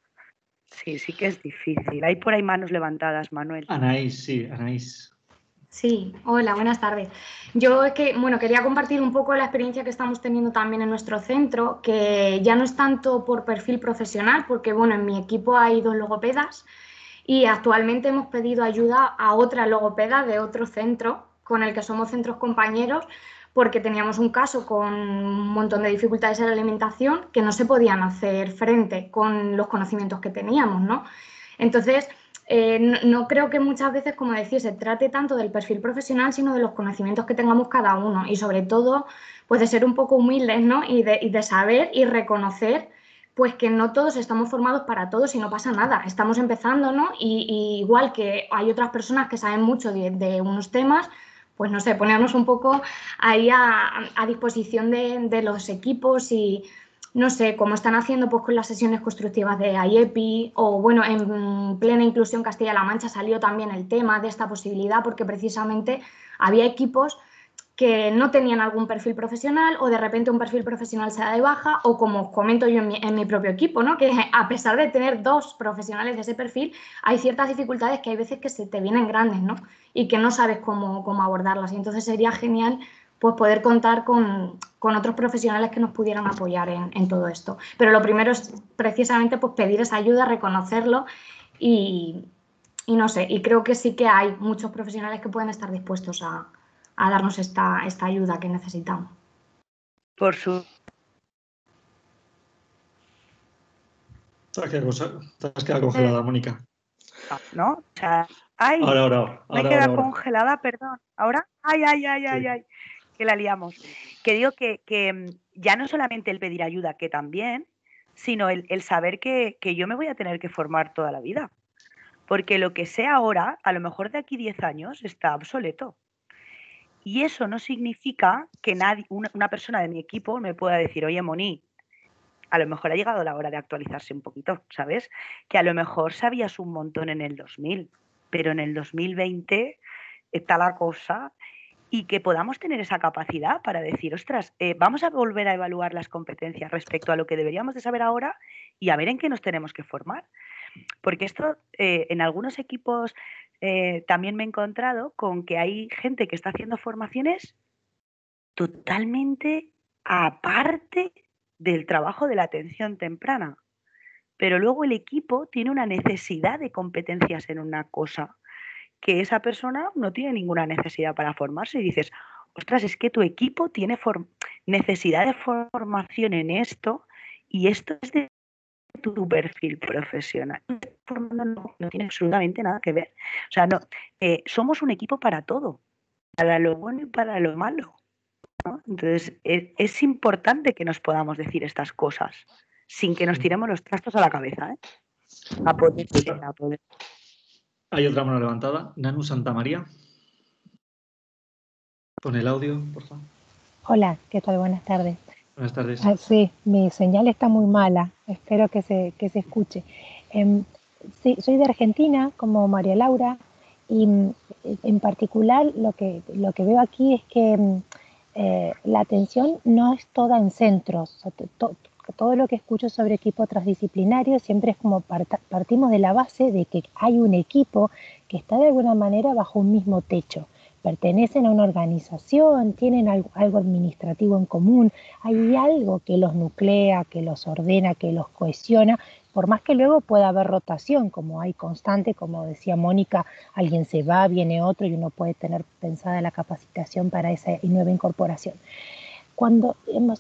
Sí, sí que es difícil. Hay por ahí manos levantadas, Manuel. Anaís, sí, Anaís. Sí, hola, buenas tardes. Yo es que, bueno, quería compartir un poco la experiencia que estamos teniendo también en nuestro centro, que ya no es tanto por perfil profesional, porque, bueno, en mi equipo hay dos logopedas y actualmente hemos pedido ayuda a otra logopeda de otro centro con el que somos centros compañeros, porque teníamos un caso con un montón de dificultades en la alimentación que no se podían hacer frente con los conocimientos que teníamos, ¿no? Entonces, eh, no, no creo que muchas veces, como decía, se trate tanto del perfil profesional, sino de los conocimientos que tengamos cada uno y sobre todo, pues de ser un poco humildes, ¿no? Y de, y de saber y reconocer pues que no todos estamos formados para todos y no pasa nada, estamos empezando, ¿no? Y, y igual que hay otras personas que saben mucho de, de unos temas, pues no sé, ponernos un poco ahí a, a disposición de, de los equipos y no sé, como están haciendo pues con las sesiones constructivas de I E P I o bueno, en plena inclusión Castilla-La Mancha salió también el tema de esta posibilidad porque precisamente había equipos que no tenían algún perfil profesional o de repente un perfil profesional se da de baja o como os comento yo en mi, en mi propio equipo, ¿no? Que a pesar de tener dos profesionales de ese perfil hay ciertas dificultades que hay veces que se te vienen grandes, ¿no? Y que no sabes cómo, cómo abordarlas y entonces sería genial pues poder contar con, con otros profesionales que nos pudieran apoyar en, en todo esto. Pero lo primero es precisamente pues pedir esa ayuda, reconocerlo y, y no sé, y creo que sí que hay muchos profesionales que pueden estar dispuestos a a darnos esta, esta ayuda que necesitamos. Por su... Te has quedado, te has quedado congelada, Mónica. ¿No? O sea, ¡ay! Ahora, ahora, ahora. Me he quedado ahora, congelada, ahora. Perdón. ¿Ahora? ¡Ay, ay, ay, ay, sí. ay! Que la liamos. Que digo que, que ya no solamente el pedir ayuda, que también, sino el, el saber que, que yo me voy a tener que formar toda la vida. Porque lo que sé ahora, a lo mejor de aquí diez años, está obsoleto. Y eso no significa que nadie, una, una persona de mi equipo me pueda decir, oye, Moni, a lo mejor ha llegado la hora de actualizarse un poquito, ¿sabes? Que a lo mejor sabías un montón en el dos mil, pero en el dos mil veinte está la cosa y que podamos tener esa capacidad para decir, ostras, eh, vamos a volver a evaluar las competencias respecto a lo que deberíamos de saber ahora y a ver en qué nos tenemos que formar. Porque esto eh, en algunos equipos eh, también me he encontrado con que hay gente que está haciendo formaciones totalmente aparte del trabajo de la atención temprana. Pero luego el equipo tiene una necesidad de competencias en una cosa que esa persona no tiene ninguna necesidad para formarse y dices, ostras, es que tu equipo tiene necesidad de formación en esto y esto es de tu perfil profesional. No, no tiene absolutamente nada que ver. O sea, no, eh, somos un equipo para todo, para lo bueno y para lo malo, ¿no? Entonces, es, es importante que nos podamos decir estas cosas sin que nos tiremos los trastos a la cabeza, ¿eh? A poder ser, a poder. Hay otra mano levantada. Nanu Santamaría. Con el audio, por favor. Hola, ¿qué tal? Buenas tardes. Buenas tardes. Ah, sí, mi señal está muy mala. Espero que se, que se escuche. Eh, sí, soy de Argentina, como María Laura, y en particular lo que, lo que veo aquí es que eh, la atención no es toda en centros. O sea, to, todo lo que escucho sobre equipo transdisciplinario siempre es como part, partimos de la base de que hay un equipo que está de alguna manera bajo un mismo techo. Pertenecen a una organización, tienen algo, algo administrativo en común, hay algo que los nuclea, que los ordena, que los cohesiona, por más que luego pueda haber rotación, como hay constante, como decía Mónica, alguien se va, viene otro y uno puede tener pensada la capacitación para esa nueva incorporación. Cuando hemos,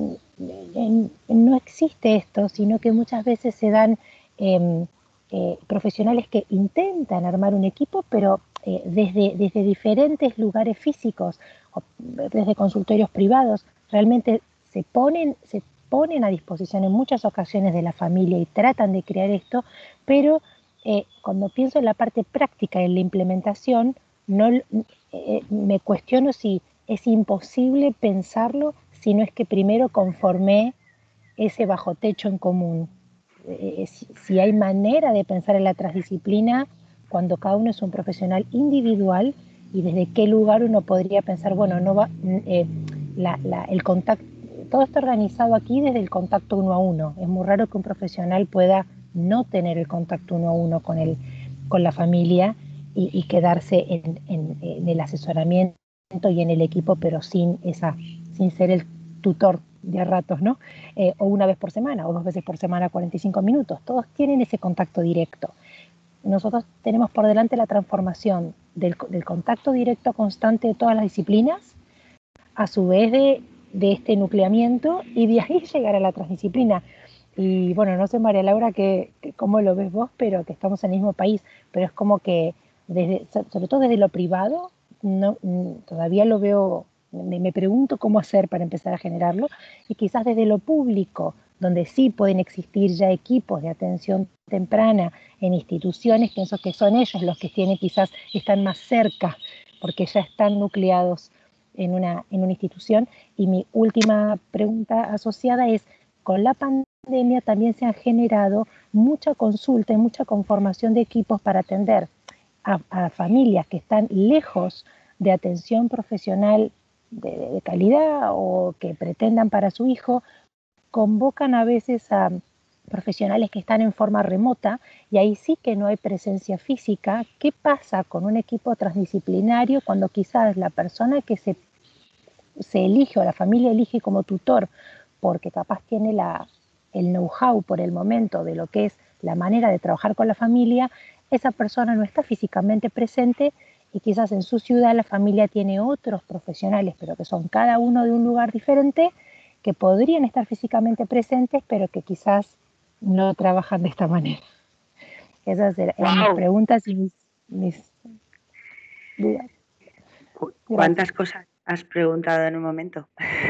no existe esto, sino que muchas veces se dan eh, eh, profesionales que intentan armar un equipo, pero eh, desde, desde diferentes lugares físicos, o desde consultorios privados, realmente se ponen, se ponen a disposición en muchas ocasiones de la familia y tratan de crear esto, pero eh, cuando pienso en la parte práctica, en la implementación, no, eh, me cuestiono si es imposible pensarlo si no es que primero conformé ese bajo techo en común. Eh, si, si hay manera de pensar en la transdisciplina cuando cada uno es un profesional individual y desde qué lugar uno podría pensar, bueno, no va, eh, la, la, el contacto, todo está organizado aquí desde el contacto uno a uno. Es muy raro que un profesional pueda no tener el contacto uno a uno con, el, con la familia y, y quedarse en, en, en el asesoramiento y en el equipo, pero sin, esa, sin ser el tutor de a ratos, ¿no? Eh, o una vez por semana, o dos veces por semana, cuarenta y cinco minutos. Todos tienen ese contacto directo. Nosotros tenemos por delante la transformación del, del contacto directo constante de todas las disciplinas, a su vez de, de este nucleamiento, y de ahí llegar a la transdisciplina. Y bueno, no sé, María Laura, que, que cómo lo ves vos, pero que estamos en el mismo país, pero es como que, desde, sobre todo desde lo privado, no, todavía lo veo, me, me pregunto cómo hacer para empezar a generarlo, y quizás desde lo público, donde sí pueden existir ya equipos de atención temprana en instituciones, pienso que son ellos los que tienen, quizás están más cerca, porque ya están nucleados en una, en una institución. Y mi última pregunta asociada es, con la pandemia también se han generado mucha consulta y mucha conformación de equipos para atender a, a familias que están lejos de atención profesional de, de calidad o que pretendan para su hijo, convocan a veces a profesionales que están en forma remota y ahí sí que no hay presencia física. ¿Qué pasa con un equipo transdisciplinario cuando quizás la persona que se, se elige o la familia elige como tutor porque capaz tiene la, el know-how por el momento de lo que es la manera de trabajar con la familia, esa persona no está físicamente presente y quizás en su ciudad la familia tiene otros profesionales, pero que son cada uno de un lugar diferente, que podrían estar físicamente presentes, pero que quizás no trabajan de esta manera? Esas eran wow. mis preguntas y mis, mis dudas. ¿Cuántas cosas has preguntado en un momento?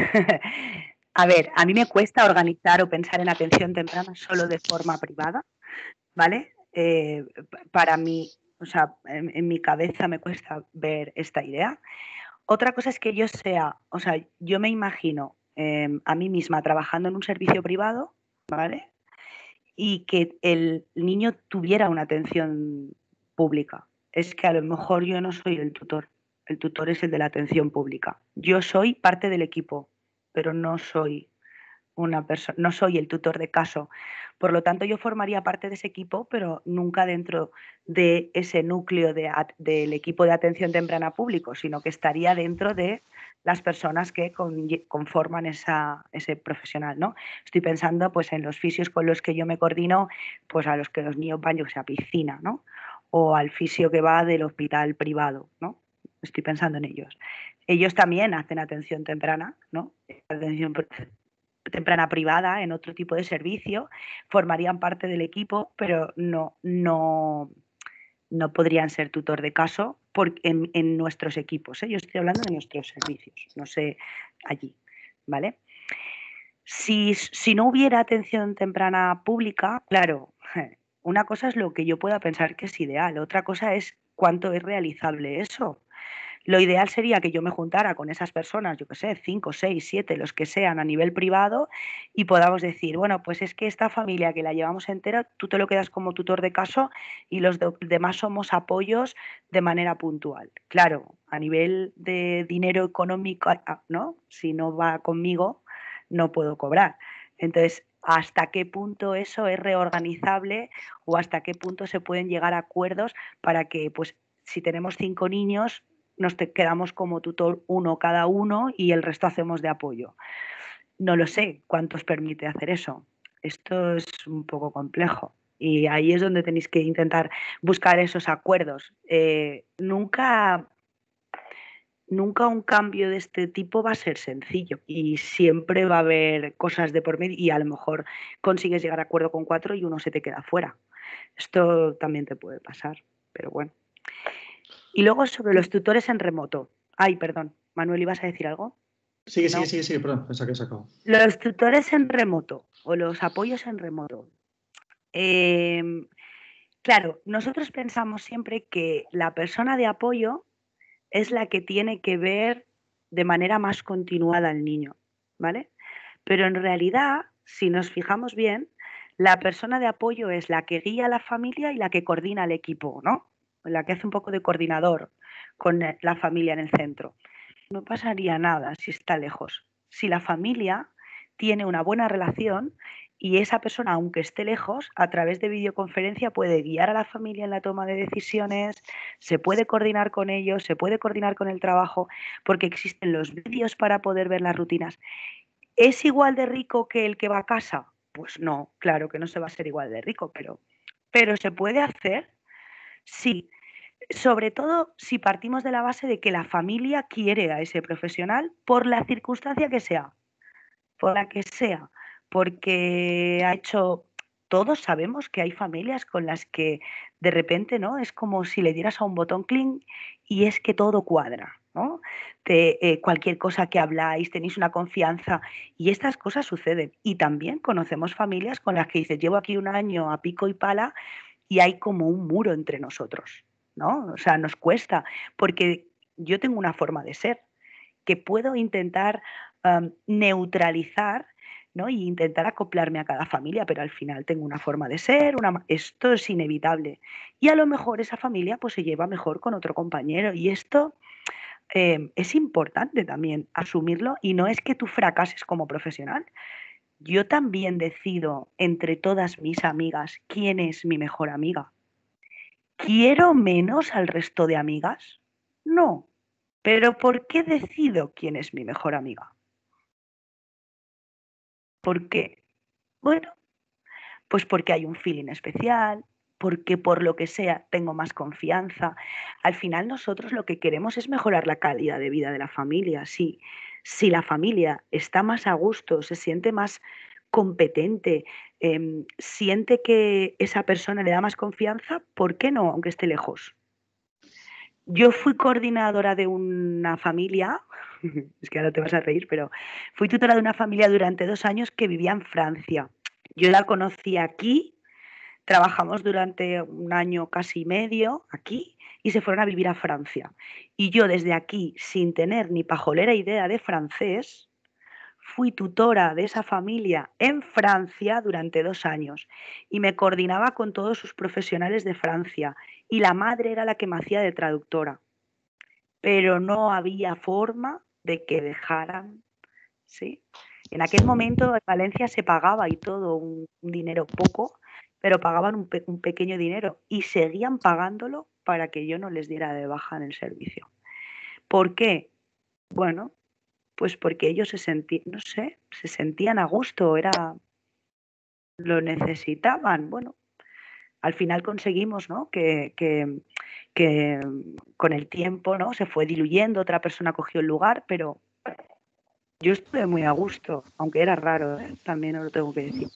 A ver, a mí me cuesta organizar o pensar en atención temprana solo de forma privada, ¿vale? Eh, para mí, o sea, en, en mi cabeza me cuesta ver esta idea. Otra cosa es que yo sea, o sea, yo me imagino eh, a mí misma trabajando en un servicio privado, ¿vale? Y que el niño tuviera una atención pública. es que a lo mejor yo no soy el tutor. El tutor es el de la atención pública. Yo soy parte del equipo, pero no soy una persona, no soy el tutor de caso. Por lo tanto, yo formaría parte de ese equipo, pero nunca dentro de ese núcleo de, del equipo de atención temprana público, sino que estaría dentro de las personas que con, conforman esa, ese profesional, ¿no? Estoy pensando pues, en los fisios con los que yo me coordino, pues a los que los niños van, yo que sé, a piscina, ¿no? O al fisio que va del hospital privado, ¿no? Estoy pensando en ellos. Ellos también hacen atención temprana, ¿no? Atención temprana privada en otro tipo de servicio, formarían parte del equipo, pero no, no, no podrían ser tutor de caso por, en, en nuestros equipos, ¿eh? Yo estoy hablando de nuestros servicios, no sé allí, ¿vale? Si, si no hubiera atención temprana pública, claro, una cosa es lo que yo pueda pensar que es ideal, otra cosa es cuánto es realizable eso. Lo ideal sería que yo me juntara con esas personas, yo qué sé, cinco, seis, siete, los que sean a nivel privado y podamos decir, bueno, pues es que esta familia que la llevamos entera, tú te lo quedas como tutor de caso y los de, demás somos apoyos de manera puntual. Claro, a nivel de dinero económico, ¿no? Si no va conmigo, no puedo cobrar. Entonces, ¿hasta qué punto eso es reorganizable o hasta qué punto se pueden llegar a acuerdos para que, pues, si tenemos cinco niños, nos te quedamos como tutor uno cada uno y el resto hacemos de apoyo? No lo sé cuánto os permite hacer eso. Esto es un poco complejo y ahí es donde tenéis que intentar buscar esos acuerdos. Eh, nunca, nunca un cambio de este tipo va a ser sencillo y siempre va a haber cosas de por medio y a lo mejor consigues llegar a acuerdo con cuatro y uno se te queda fuera. Esto también te puede pasar, pero bueno. Y luego sobre los tutores en remoto. Ay, perdón, Manuel, ¿ibas a decir algo? Sigue, sigue, sigue, sigue, perdón, pensaba que se acabó. Los tutores en remoto o los apoyos en remoto. Eh, claro, nosotros pensamos siempre que la persona de apoyo es la que tiene que ver de manera más continuada al niño, ¿vale? Pero en realidad, si nos fijamos bien, la persona de apoyo es la que guía a la familia y la que coordina al equipo, ¿no? La que hace un poco de coordinador con la familia en el centro. No pasaría nada si está lejos. Si la familia tiene una buena relación y esa persona, aunque esté lejos, a través de videoconferencia puede guiar a la familia en la toma de decisiones, se puede coordinar con ellos, se puede coordinar con el trabajo, porque existen los vídeos para poder ver las rutinas. ¿Es igual de rico que el que va a casa? Pues no, claro que no se va a ser igual de rico, pero, pero ¿se puede hacer? Sí. Sobre todo si partimos de la base de que la familia quiere a ese profesional por la circunstancia que sea, por la que sea, porque ha hecho, todos sabemos que hay familias con las que de repente, ¿no? Es como si le dieras a un botón clic y es que todo cuadra, ¿no? Te, eh, cualquier cosa que habláis, tenéis una confianza y estas cosas suceden. Y también conocemos familias con las que dices, llevo aquí un año a pico y pala y hay como un muro entre nosotros, ¿no? O sea, nos cuesta, porque yo tengo una forma de ser, que puedo intentar um, neutralizar, ¿no? Y intentar acoplarme a cada familia, pero al final tengo una forma de ser, una, esto es inevitable. Y a lo mejor esa familia pues se lleva mejor con otro compañero y esto eh, es importante también asumirlo y no es que tú fracases como profesional. Yo también decido entre todas mis amigas quién es mi mejor amiga. ¿Quiero menos al resto de amigas? No. ¿Pero por qué decido quién es mi mejor amiga? ¿Por qué? Bueno, pues porque hay un feeling especial, porque por lo que sea tengo más confianza. Al final nosotros lo que queremos es mejorar la calidad de vida de la familia. Si, si la familia está más a gusto, se siente más competente, eh, siente que esa persona le da más confianza, ¿por qué no, aunque esté lejos? Yo fui coordinadora de una familia, es que ahora te vas a reír, pero fui tutora de una familia durante dos años que vivía en Francia. Yo la conocí aquí, trabajamos durante un año casi medio aquí y se fueron a vivir a Francia. Y yo desde aquí, sin tener ni pajolera idea de francés, fui tutora de esa familia en Francia durante dos años y me coordinaba con todos sus profesionales de Francia y la madre era la que me hacía de traductora, pero no había forma de que dejaran, ¿sí? En aquel momento en Valencia se pagaba y todo, un, un dinero poco, pero pagaban un, pe un pequeño dinero y seguían pagándolo para que yo no les diera de baja en el servicio. ¿Por qué? Bueno, pues porque ellos se sentían, no sé, se sentían a gusto, era, lo necesitaban. Bueno, al final conseguimos, ¿no? que, que, que con el tiempo, ¿no? Se fue diluyendo, otra persona cogió el lugar, pero yo estuve muy a gusto, aunque era raro, ¿eh? También os lo tengo que decir.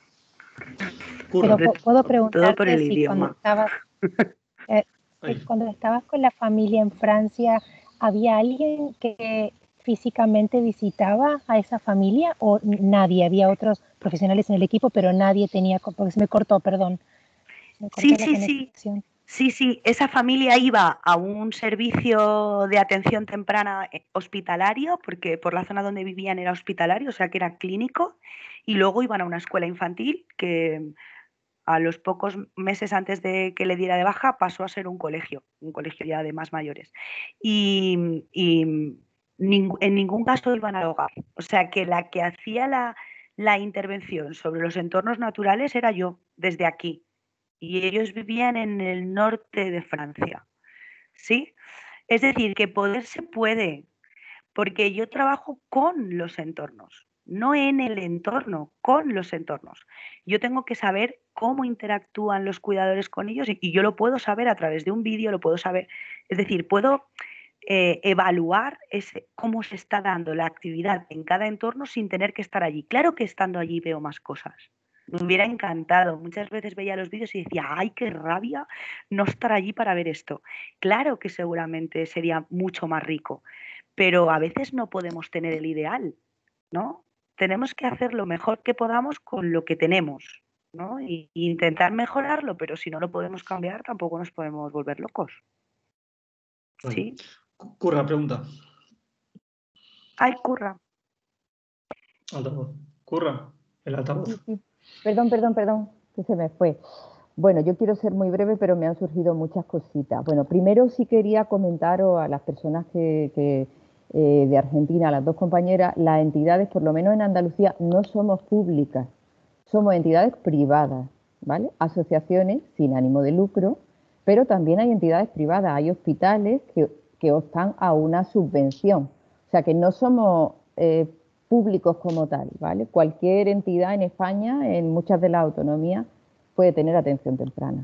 Pero Curra. puedo Todo por preguntarte el si cuando idioma. estabas, eh, si Ay. cuando estabas con la familia en Francia, ¿había alguien que físicamente visitaba a esa familia o nadie? Había otros profesionales en el equipo, pero nadie tenía, co- porque se me cortó, perdón, se me cortó Sí, la sí, sí. conexión. Sí, sí, esa familia iba a un servicio de atención temprana eh, hospitalario, porque por la zona donde vivían era hospitalario, o sea que era clínico, y luego iban a una escuela infantil que a los pocos meses antes de que le diera de baja pasó a ser un colegio, un colegio ya de más mayores. Y, y ning- en ningún caso iban al hogar. O sea que la que hacía la, la intervención sobre los entornos naturales era yo, desde aquí. Y ellos vivían en el norte de Francia, ¿sí? Es decir, que poder se puede, porque yo trabajo con los entornos, no en el entorno, con los entornos. Yo tengo que saber cómo interactúan los cuidadores con ellos y, y yo lo puedo saber a través de un vídeo, lo puedo saber, es decir, puedo eh, evaluar ese, cómo se está dando la actividad en cada entorno sin tener que estar allí. Claro que estando allí veo más cosas. Me hubiera encantado. Muchas veces veía los vídeos y decía, ay, qué rabia no estar allí para ver esto. Claro que seguramente sería mucho más rico, pero a veces no podemos tener el ideal, ¿no? Tenemos que hacer lo mejor que podamos con lo que tenemos, ¿no? Y, y intentar mejorarlo, pero si no lo podemos cambiar, tampoco nos podemos volver locos. Bueno. ¿Sí? Curra, pregunta. Ay, curra. Altavoz. Curra, el altavoz. Sí, sí. Perdón, perdón, perdón, que se me fue. Bueno, yo quiero ser muy breve, pero me han surgido muchas cositas. Bueno, primero sí quería comentaros a las personas que, que, eh, de Argentina, a las dos compañeras, las entidades, por lo menos en Andalucía, no somos públicas, somos entidades privadas, ¿vale? Asociaciones sin ánimo de lucro, pero también hay entidades privadas, hay hospitales que, que optan a una subvención, o sea que no somos eh, públicos como tal, ¿vale? Cualquier entidad en España, en muchas de las autonomías, puede tener atención temprana.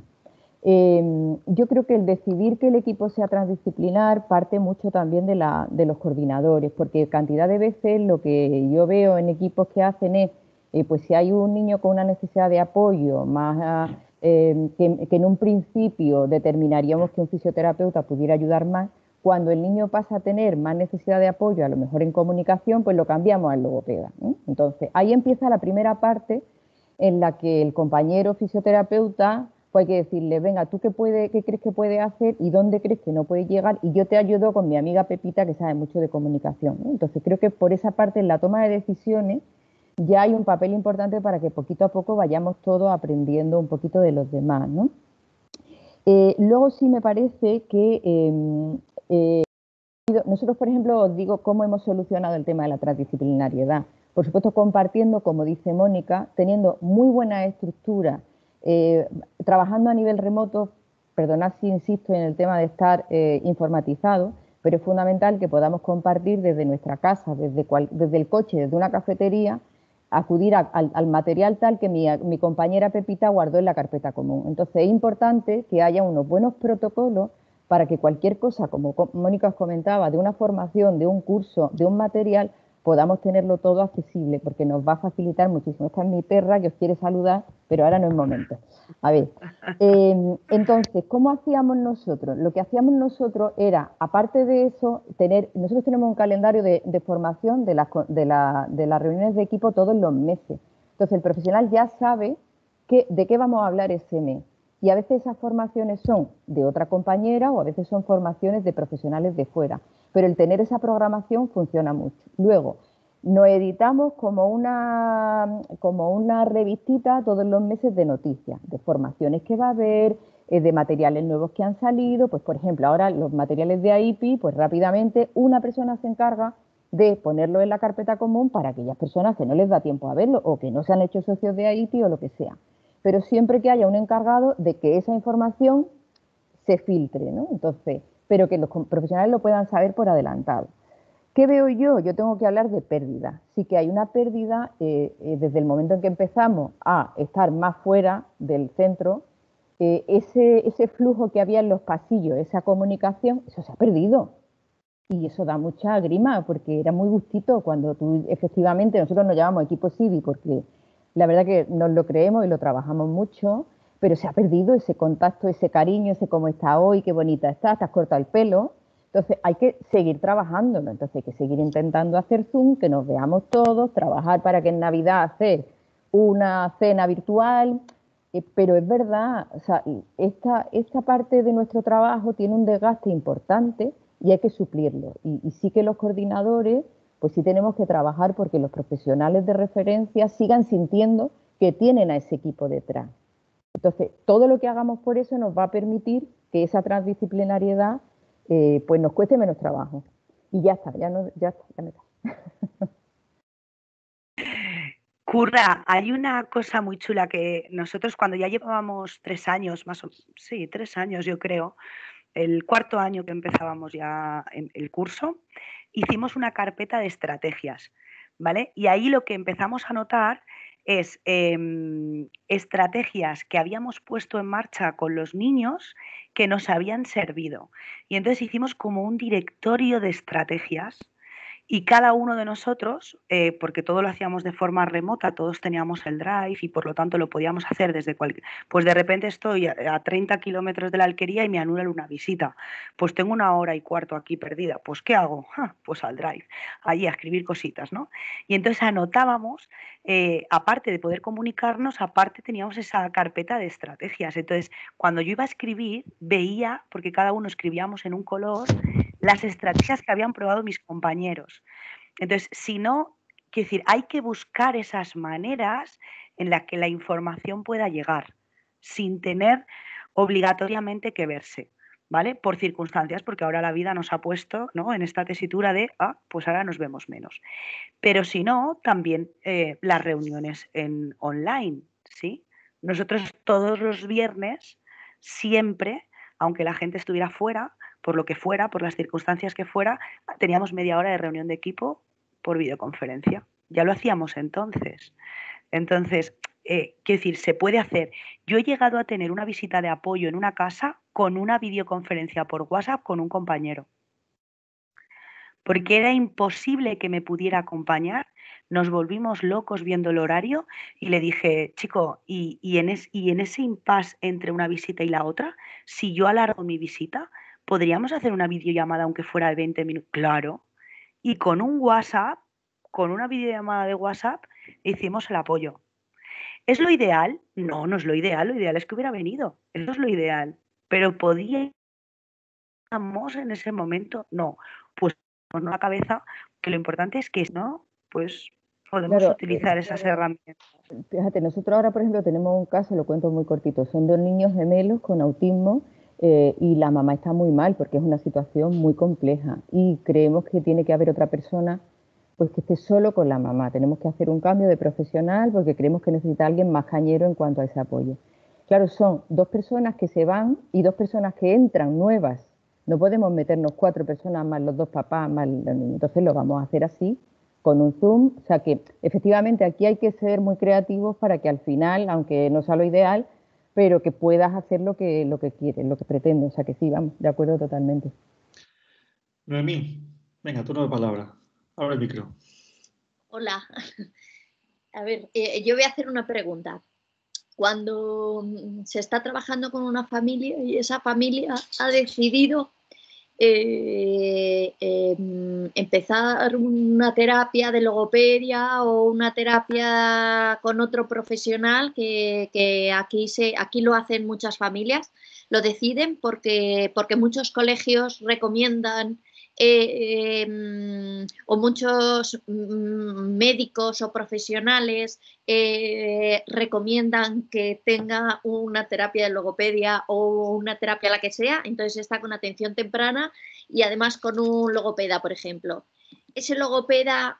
Eh, yo creo que el decidir que el equipo sea transdisciplinar parte mucho también de, la, de los coordinadores, porque cantidad de veces lo que yo veo en equipos que hacen es, eh, pues si hay un niño con una necesidad de apoyo, más eh, que, que en un principio determinaríamos que un fisioterapeuta pudiera ayudar más, cuando el niño pasa a tener más necesidad de apoyo, a lo mejor en comunicación, pues lo cambiamos al logopeda, ¿eh? Entonces, ahí empieza la primera parte en la que el compañero fisioterapeuta, pues hay que decirle, venga, ¿tú qué, puede, qué crees que puede hacer y dónde crees que no puede llegar? Y yo te ayudo con mi amiga Pepita, que sabe mucho de comunicación, ¿no? Entonces creo que por esa parte, en la toma de decisiones, ya hay un papel importante para que poquito a poco vayamos todos aprendiendo un poquito de los demás, ¿no? Eh, luego sí me parece que eh, eh, nosotros, por ejemplo, os digo cómo hemos solucionado el tema de la transdisciplinariedad. Por supuesto, compartiendo, como dice Mónica, teniendo muy buena estructura, eh, trabajando a nivel remoto, perdonad si insisto en el tema de estar eh, informatizado, pero es fundamental que podamos compartir desde nuestra casa, desde, cual, desde el coche, desde una cafetería, acudir a, al, al material tal que mi, mi compañera Pepita guardó en la carpeta común. Entonces es importante que haya unos buenos protocolos para que cualquier cosa, como Mónica os comentaba, de una formación, de un curso, de un material, podamos tenerlo todo accesible, porque nos va a facilitar muchísimo. Esta es mi perra que os quiere saludar, pero ahora no es momento. A ver, eh, entonces, ¿cómo hacíamos nosotros? Lo que hacíamos nosotros era, aparte de eso, tener, nosotros tenemos un calendario de, de formación de las, de, la, de las reuniones de equipo todos los meses. Entonces, el profesional ya sabe que, de qué vamos a hablar ese mes. Y a veces esas formaciones son de otra compañera o a veces son formaciones de profesionales de fuera. Pero el tener esa programación funciona mucho. Luego, nos editamos como una, como una revistita todos los meses de noticias, de formaciones que va a haber, eh, de materiales nuevos que han salido. Pues, por ejemplo, ahora los materiales de A I P I, pues rápidamente una persona se encarga de ponerlo en la carpeta común para aquellas personas que no les da tiempo a verlo o que no se han hecho socios de A I P I o lo que sea. Pero siempre que haya un encargado de que esa información se filtre, ¿no? Entonces, pero que los profesionales lo puedan saber por adelantado. ¿Qué veo yo? Yo tengo que hablar de pérdida. Sí que hay una pérdida eh, eh, desde el momento en que empezamos a estar más fuera del centro. Eh, ese, ese flujo que había en los pasillos, esa comunicación, eso se ha perdido. Y eso da mucha grima, porque era muy gustito cuando tú, efectivamente, nosotros nos llamamos equipo C I V I porque la verdad que nos lo creemos y lo trabajamos mucho, pero se ha perdido ese contacto, ese cariño, ese cómo está hoy, qué bonita estás, te has cortado el pelo. Entonces hay que seguir trabajándolo, entonces hay que seguir intentando hacer Zoom, que nos veamos todos, trabajar para que en Navidad hacer una cena virtual, eh, pero es verdad, o sea, esta, esta parte de nuestro trabajo tiene un desgaste importante y hay que suplirlo. Y, y sí que los coordinadores, pues sí tenemos que trabajar porque los profesionales de referencia sigan sintiendo que tienen a ese equipo detrás. Entonces, todo lo que hagamos por eso nos va a permitir que esa transdisciplinariedad Eh, pues nos cueste menos trabajo. Y ya está, ya, no, ya está, ya me está. Curra, hay una cosa muy chula que nosotros cuando ya llevábamos tres años, más o sí, tres años yo creo, el cuarto año que empezábamos ya en el curso, hicimos una carpeta de estrategias, ¿vale? Y ahí lo que empezamos a notar es eh, estrategias que habíamos puesto en marcha con los niños que nos habían servido. Y entonces hicimos como un directorio de estrategias y cada uno de nosotros, eh, porque todo lo hacíamos de forma remota, todos teníamos el Drive y por lo tanto lo podíamos hacer desde cualquier... Pues de repente estoy a, a treinta kilómetros de la Alquería y me anulan una visita. Pues tengo una hora y cuarto aquí perdida. Pues ¿qué hago? Ah, pues al Drive, allí a escribir cositas, ¿no? Y entonces anotábamos, eh, aparte de poder comunicarnos, aparte teníamos esa carpeta de estrategias. Entonces, cuando yo iba a escribir, veía, porque cada uno escribíamos en un color, las estrategias que habían probado mis compañeros. Entonces, si no, quiero decir, hay que buscar esas maneras en las que la información pueda llegar, sin tener obligatoriamente que verse, ¿vale? Por circunstancias, porque ahora la vida nos ha puesto, ¿no?, en esta tesitura de, ah, pues ahora nos vemos menos. Pero si no, también eh, las reuniones en online, ¿sí? Nosotros todos los viernes, siempre, aunque la gente estuviera fuera, por lo que fuera, por las circunstancias que fuera, teníamos media hora de reunión de equipo por videoconferencia. Ya lo hacíamos entonces. Entonces, eh, quiero decir, se puede hacer. Yo he llegado a tener una visita de apoyo en una casa con una videoconferencia por WhatsApp con un compañero. Porque era imposible que me pudiera acompañar. Nos volvimos locos viendo el horario y le dije, chico, y, y, en, es, y en ese impasse entre una visita y la otra, si yo alargo mi visita, ¿podríamos hacer una videollamada aunque fuera de veinte minutos? Claro. Y con un WhatsApp, con una videollamada de WhatsApp, hicimos el apoyo. ¿Es lo ideal? No, no es lo ideal. Lo ideal es que hubiera venido. Eso es lo ideal. Pero ¿podíamos en ese momento? No. Pues con la cabeza, que lo importante es que, ¿no? Pues podemos Claro, utilizar esas herramientas. Fíjate, nosotros ahora, por ejemplo, tenemos un caso, lo cuento muy cortito, son dos niños gemelos con autismo eh, y la mamá está muy mal porque es una situación muy compleja y creemos que tiene que haber otra persona pues que esté solo con la mamá. Tenemos que hacer un cambio de profesional porque creemos que necesita alguien más cañero en cuanto a ese apoyo. Claro, son dos personas que se van y dos personas que entran nuevas. No podemos meternos cuatro personas más los dos papás más los niños. Entonces lo vamos a hacer así, con un Zoom. O sea que efectivamente aquí hay que ser muy creativos para que al final, aunque no sea lo ideal, pero que puedas hacer lo que, lo que quieres, lo que pretendes. O sea que sí, vamos, de acuerdo totalmente. Noemí, venga, turno de palabra. Ahora el micro. Hola. A ver, eh, yo voy a hacer una pregunta. Cuando se está trabajando con una familia y esa familia ha decidido eh, eh, empezar una terapia de logopedia o una terapia con otro profesional, que, que aquí, se, aquí lo hacen muchas familias, lo deciden porque, porque muchos colegios recomiendan eh, eh, o muchos médicos o profesionales eh, recomiendan que tenga una terapia de logopedia o una terapia la que sea, entonces está con atención temprana y además con un logopeda, por ejemplo. Ese logopeda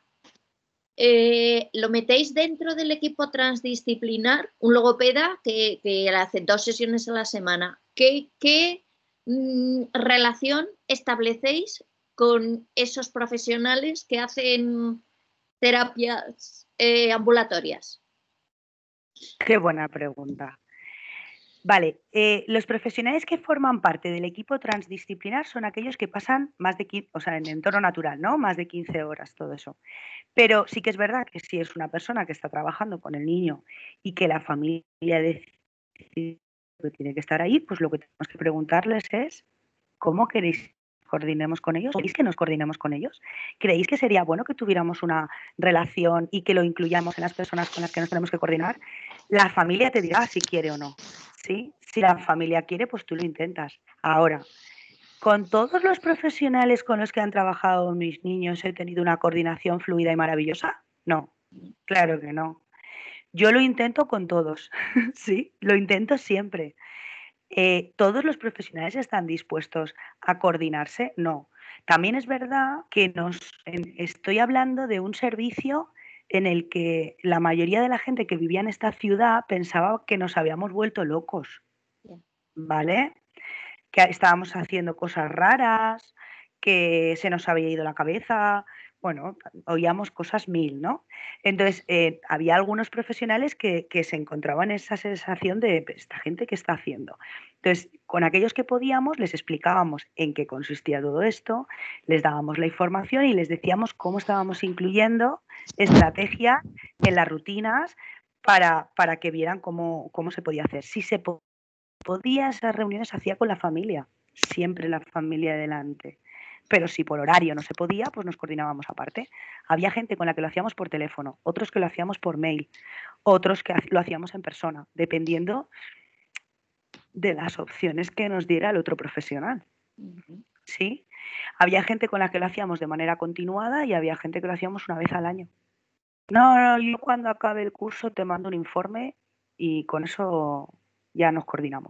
eh, lo metéis dentro del equipo transdisciplinar, un logopeda que, que hace dos sesiones a la semana. ¿Qué, qué mmm, relación establecéis con esos profesionales que hacen terapias eh, ambulatorias? Qué buena pregunta. Vale, eh, los profesionales que forman parte del equipo transdisciplinar son aquellos que pasan más de quince, o sea, en entorno natural, ¿no? Más de quince horas, todo eso. Pero sí que es verdad que si es una persona que está trabajando con el niño y que la familia decide que tiene que estar ahí, pues lo que tenemos que preguntarles es ¿cómo queréis que coordinemos con ellos? ¿Queréis que nos coordinemos con ellos? ¿Creéis que sería bueno que tuviéramos una relación y que lo incluyamos en las personas con las que nos tenemos que coordinar? La familia te dirá si quiere o no. ¿Sí? Si la familia quiere, pues tú lo intentas. Ahora, con todos los profesionales con los que han trabajado mis niños, ¿he tenido una coordinación fluida y maravillosa? No, claro que no. Yo lo intento con todos, sí, lo intento siempre. Eh, ¿Todos los profesionales están dispuestos a coordinarse? No. También es verdad que nos, en, estoy hablando de un servicio en el que la mayoría de la gente que vivía en esta ciudad pensaba que nos habíamos vuelto locos, ¿vale? Que estábamos haciendo cosas raras, que se nos había ido la cabeza, bueno, oíamos cosas mil, ¿no? Entonces, eh, había algunos profesionales que, que se encontraban en esa sensación de esta gente que está haciendo. Entonces, con aquellos que podíamos, les explicábamos en qué consistía todo esto, les dábamos la información y les decíamos cómo estábamos incluyendo estrategias en las rutinas para, para que vieran cómo, cómo se podía hacer. Si se podía podía, esas reuniones se hacía con la familia, siempre la familia delante. Pero si por horario no se podía, pues nos coordinábamos aparte. Había gente con la que lo hacíamos por teléfono, otros que lo hacíamos por mail, otros que lo hacíamos en persona, dependiendo de las opciones que nos diera el otro profesional. ¿Sí? Había gente con la que lo hacíamos de manera continuada y había gente que lo hacíamos una vez al año. No, no, yo cuando acabe el curso te mando un informe y con eso ya nos coordinamos.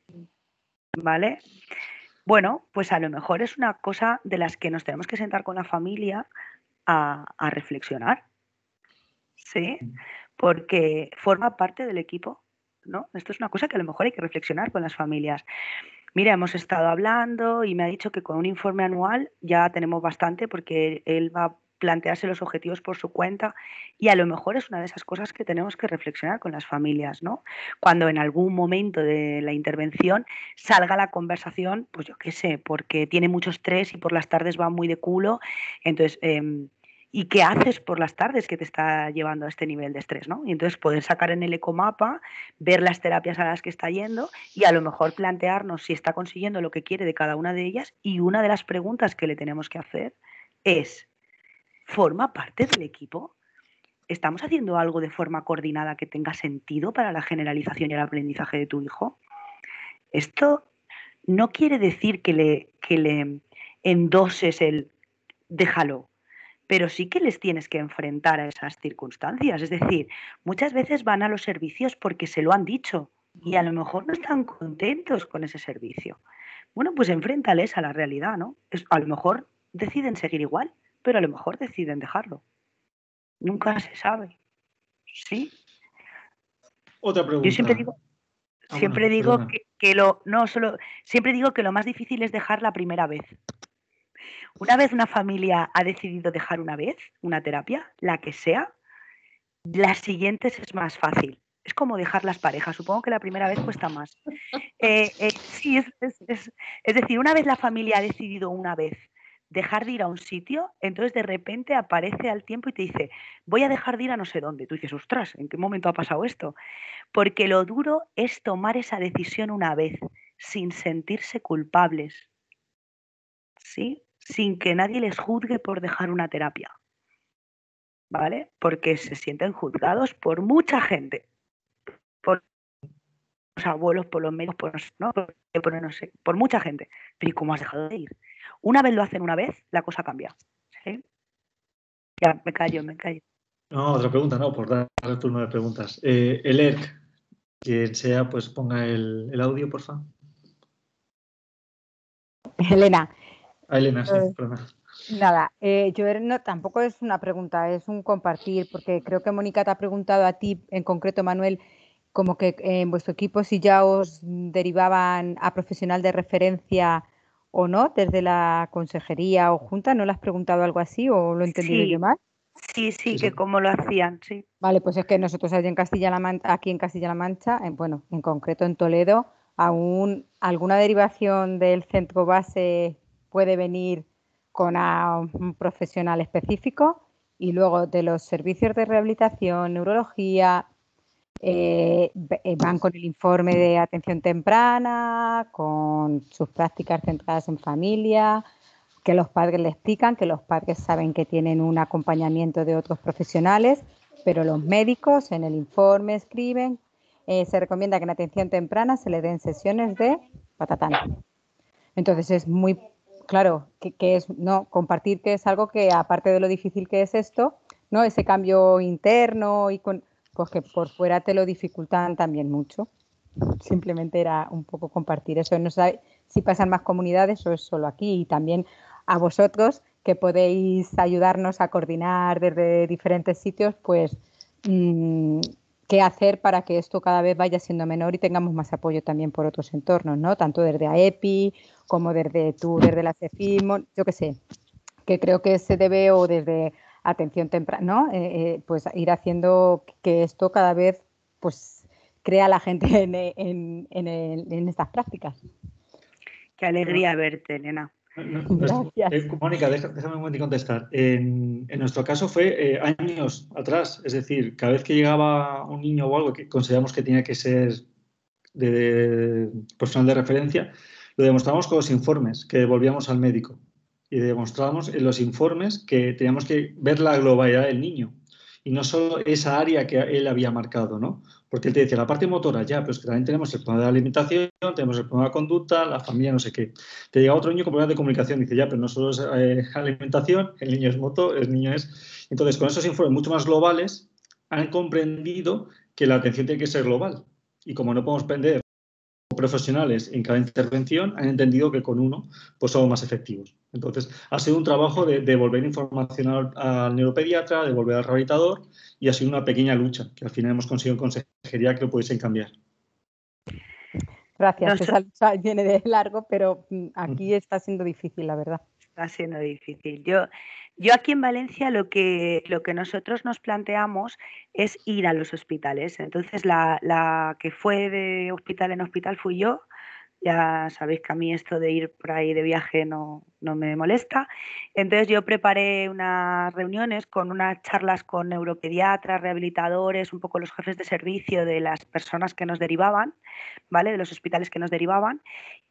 ¿Vale? Bueno, pues a lo mejor es una cosa de las que nos tenemos que sentar con la familia a, a reflexionar, ¿sí? Porque forma parte del equipo, ¿no? Esto es una cosa que a lo mejor hay que reflexionar con las familias. Mira, hemos estado hablando y me ha dicho que con un informe anual ya tenemos bastante porque él va a plantearse los objetivos por su cuenta y a lo mejor es una de esas cosas que tenemos que reflexionar con las familias, ¿no? Cuando en algún momento de la intervención salga la conversación, pues yo qué sé, porque tiene mucho estrés y por las tardes va muy de culo, entonces... Eh, ¿y qué haces por las tardes que te está llevando a este nivel de estrés, ¿no? Y entonces poder sacar en el ecomapa, ver las terapias a las que está yendo y a lo mejor plantearnos si está consiguiendo lo que quiere de cada una de ellas. Y una de las preguntas que le tenemos que hacer es, ¿forma parte del equipo? ¿Estamos haciendo algo de forma coordinada que tenga sentido para la generalización y el aprendizaje de tu hijo? Esto no quiere decir que le, que le endoses el déjalo, pero sí que les tienes que enfrentar a esas circunstancias. Es decir, muchas veces van a los servicios porque se lo han dicho y a lo mejor no están contentos con ese servicio. Bueno, pues enfréntales a la realidad, ¿no? Es, a lo mejor deciden seguir igual, pero a lo mejor deciden dejarlo. Nunca se sabe. ¿Sí? Otra pregunta. Yo siempre digo, ah, siempre bueno, digo que, que lo no solo siempre digo que lo más difícil es dejar la primera vez. Una vez una familia ha decidido dejar una vez una terapia, la que sea, las siguientes es más fácil. Es como dejar las parejas. Supongo que la primera vez cuesta más. Eh, eh, sí, es, es, es, es decir, una vez la familia ha decidido una vez dejar de ir a un sitio, entonces de repente aparece al tiempo y te dice, voy a dejar de ir a no sé dónde. Tú dices, ostras, ¿en qué momento ha pasado esto? Porque lo duro es tomar esa decisión una vez, sin sentirse culpables, ¿sí? Sin que nadie les juzgue por dejar una terapia, ¿vale? Porque se sienten juzgados por mucha gente, por los abuelos, por los médicos, por, ¿no? por, por, no sé, por mucha gente. Pero ¿y cómo has dejado de ir? Una vez lo hacen una vez, la cosa cambia. ¿Sí? Ya, me callo, me callo. No, otra pregunta, no, por dar el turno de preguntas. Eh, el E R C, quien sea, pues ponga el, el audio, por favor. Elena. Ah, Elena, sí, Eh, perdona. Nada, eh, yo er- no, tampoco es una pregunta, es un compartir, porque creo que Mónica te ha preguntado a ti, en concreto, Manuel, como que en vuestro equipo si ya os derivaban a profesional de referencia o no, desde la consejería o junta, ¿no le has preguntado algo así o lo he entendido yo Sí, mal? sí, sí, Sí, que sí. cómo lo hacían, sí. Vale, pues es que nosotros allí en Castilla-La Mancha, aquí en Castilla-La Mancha, en- bueno, en concreto en Toledo, aún alguna derivación del centro base puede venir con a un profesional específico y luego de los servicios de rehabilitación, neurología, eh, ve- eh, van con el informe de atención temprana, con sus prácticas centradas en familia, que los padres le explican, que los padres saben que tienen un acompañamiento de otros profesionales, pero los médicos en el informe escriben, eh, se recomienda que en atención temprana se le den sesiones de patatán. Entonces es muy claro que, que es no compartir que es algo que aparte de lo difícil que es esto, no ese cambio interno y con pues que por fuera te lo dificultan también mucho. Simplemente era un poco compartir eso. No sé si pasan más comunidades o es solo aquí. Y también a vosotros que podéis ayudarnos a coordinar desde diferentes sitios, pues mmm, qué hacer para que esto cada vez vaya siendo menor y tengamos más apoyo también por otros entornos, ¿no? Tanto desde A E P I como desde tú, desde la CEFIM, yo qué sé, que creo que se debe o desde atención temprana, ¿no? Eh, eh, pues ir haciendo que esto cada vez pues crea la gente en, en, en, el, en estas prácticas. Qué alegría verte, Elena. No, no, eh, Mónica, deja, déjame un momento y contestar. En, en nuestro caso fue eh, años atrás, es decir, cada vez que llegaba un niño o algo que consideramos que tenía que ser de, de personal de referencia, lo demostrábamos con los informes que devolvíamos al médico y demostrábamos en los informes que teníamos que ver la globalidad del niño y no solo esa área que él había marcado, ¿no? Porque él te decía, la parte motora, ya, pero es que también tenemos el problema de la alimentación, tenemos el problema de la conducta, la familia, no sé qué. Te llega otro niño con problemas de comunicación, dice, ya, pero no solo es eh, alimentación, el niño es motor, el niño es... Entonces, con esos informes mucho más globales, han comprendido que la atención tiene que ser global. Y como no podemos prender profesionales en cada intervención, han entendido que con uno pues somos más efectivos. Entonces, ha sido un trabajo de devolver información al, al neuropediatra, devolver al rehabilitador y ha sido una pequeña lucha que al final hemos conseguido en consejería que lo pudiesen cambiar. Gracias, Nuestro... esa lucha viene de largo, pero aquí está siendo difícil, la verdad. Está siendo difícil. Yo, yo aquí en Valencia lo que, lo que nosotros nos planteamos es ir a los hospitales. Entonces, la, la que fue de hospital en hospital fui yo. Ya sabéis que a mí esto de ir por ahí de viaje no, no me molesta. Entonces yo preparé unas reuniones con unas charlas con neuropediatras, rehabilitadores, un poco los jefes de servicio de las personas que nos derivaban, ¿vale? De los hospitales que nos derivaban.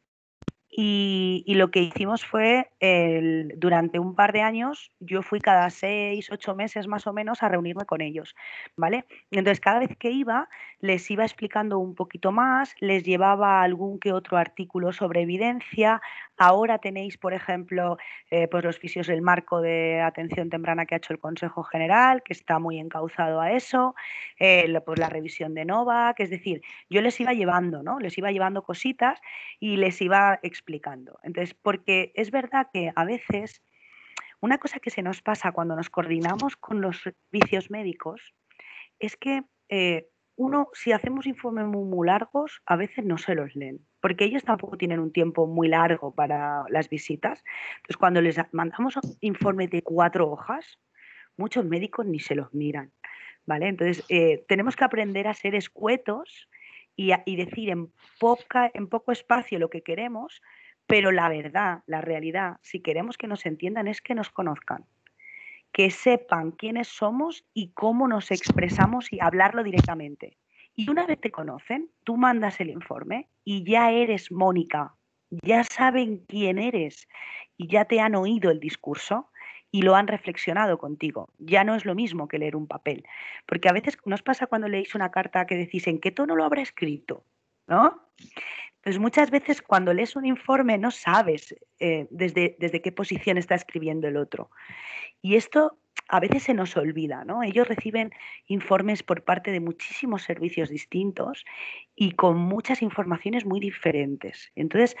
Y, y lo que hicimos fue, el, durante un par de años, yo fui cada seis, ocho meses más o menos a reunirme con ellos, ¿vale? Entonces, cada vez que iba, les iba explicando un poquito más, les llevaba algún que otro artículo sobre evidencia. Ahora tenéis, por ejemplo, eh, pues los fisios del marco de atención temprana que ha hecho el Consejo General, que está muy encauzado a eso, eh, pues la revisión de Novak, es decir, yo les iba llevando, ¿no? Les iba llevando cositas y les iba explicando. Entonces, porque es verdad que a veces una cosa que se nos pasa cuando nos coordinamos con los servicios médicos es que eh, uno, si hacemos informes muy, muy largos, a veces no se los leen, porque ellos tampoco tienen un tiempo muy largo para las visitas. Entonces, cuando les mandamos informes de cuatro hojas, muchos médicos ni se los miran, ¿vale? Entonces, eh, tenemos que aprender a ser escuetos y, a, y decir en, poca, en poco espacio lo que queremos, pero la verdad, la realidad, si queremos que nos entiendan, es que nos conozcan, que sepan quiénes somos y cómo nos expresamos y hablarlo directamente. Y una vez te conocen, tú mandas el informe y ya eres Mónica, ya saben quién eres y ya te han oído el discurso y lo han reflexionado contigo. Ya no es lo mismo que leer un papel. Porque a veces nos pasa cuando leéis una carta que decís, ¿en qué tono lo habrá escrito? ¿No? Entonces, muchas veces cuando lees un informe no sabes eh, desde, desde qué posición está escribiendo el otro. Y esto a veces se nos olvida, ¿no? Ellos reciben informes por parte de muchísimos servicios distintos y con muchas informaciones muy diferentes. Entonces,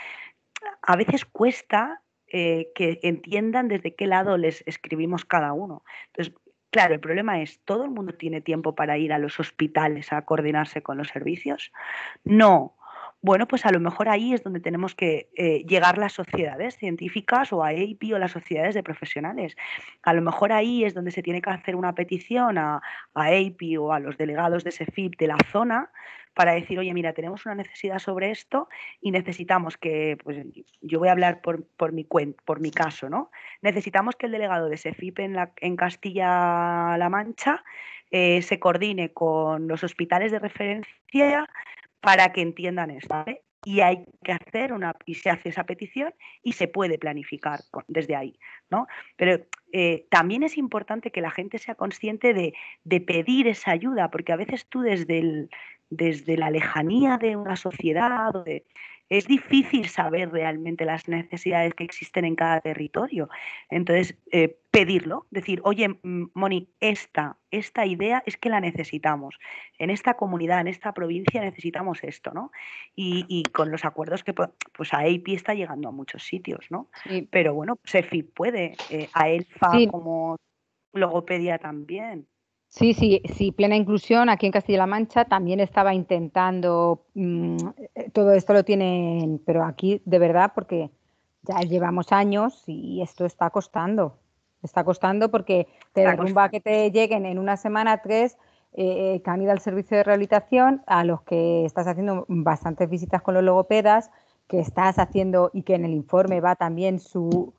a veces cuesta eh, que entiendan desde qué lado les escribimos cada uno. Entonces, claro, el problema es, ¿todo el mundo tiene tiempo para ir a los hospitales a coordinarse con los servicios? No. Bueno, pues a lo mejor ahí es donde tenemos que eh, llegar las sociedades científicas o a E I P I o las sociedades de profesionales. A lo mejor ahí es donde se tiene que hacer una petición a, a E I P I o a los delegados de SEFIP de la zona para decir, oye, mira, tenemos una necesidad sobre esto y necesitamos que, pues yo voy a hablar por, por, mi, por mi caso, ¿no? Necesitamos que el delegado de SEFIP en, la, en Castilla-La Mancha eh, se coordine con los hospitales de referencia para que entiendan esto, ¿vale? Y hay que hacer una, y se hace esa petición y se puede planificar desde ahí, ¿no? Pero eh, también es importante que la gente sea consciente de, de pedir esa ayuda, porque a veces tú desde, el, desde la lejanía de una sociedad, de, es difícil saber realmente las necesidades que existen en cada territorio. Entonces, eh, pedirlo, decir, oye, Moni, esta, esta idea es que la necesitamos. En esta comunidad, en esta provincia necesitamos esto, ¿no? Y, y con los acuerdos que, pues a E I P I está llegando a muchos sitios, ¿no? Sí. Pero bueno, SEFIP puede, eh, a ELFA sí. Como logopedia también. Sí, sí, sí, Plena Inclusión aquí en Castilla-La Mancha también estaba intentando, mmm, todo esto lo tienen, pero aquí de verdad porque ya llevamos años y esto está costando, está costando porque te está derrumba costando. Que te lleguen en una semana tres eh, que han ido al servicio de rehabilitación, a los que estás haciendo bastantes visitas con los logopedas, que estás haciendo y que en el informe va también su...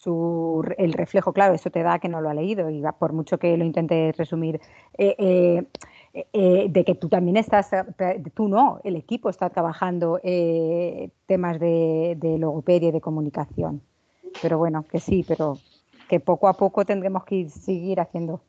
Su, el reflejo, claro, eso te da que no lo ha leído y por mucho que lo intentes resumir, eh, eh, eh, de que tú también estás, tú no, el equipo está trabajando eh, temas de, de logopedia y de comunicación. Pero bueno, que sí, pero que poco a poco tendremos que ir, seguir haciendo.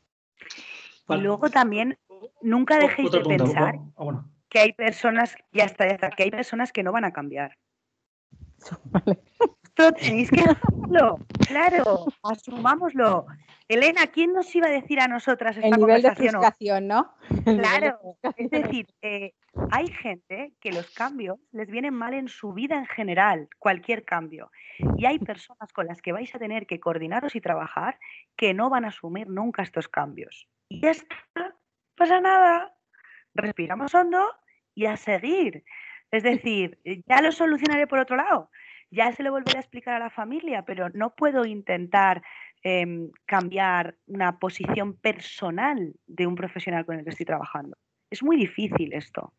Y luego también, nunca dejéis de pensar oh, bueno. que hay personas, ya está, ya está, que hay personas que no van a cambiar. Vale. Esto tenéis que hacerlo, claro, asumámoslo. Elena, ¿quién nos iba a decir a nosotras esta el nivel conversación? De frustración, ¿no? Claro, es decir, eh, hay gente que los cambios les vienen mal en su vida en general, cualquier cambio. Y hay personas con las que vais a tener que coordinaros y trabajar que no van a asumir nunca estos cambios. Y ya está, no pasa nada. Respiramos hondo y a seguir. Es decir, ya lo solucionaré por otro lado. Ya se lo volveré a explicar a la familia, pero no puedo intentar eh, cambiar una posición personal de un profesional con el que estoy trabajando. Es muy difícil esto.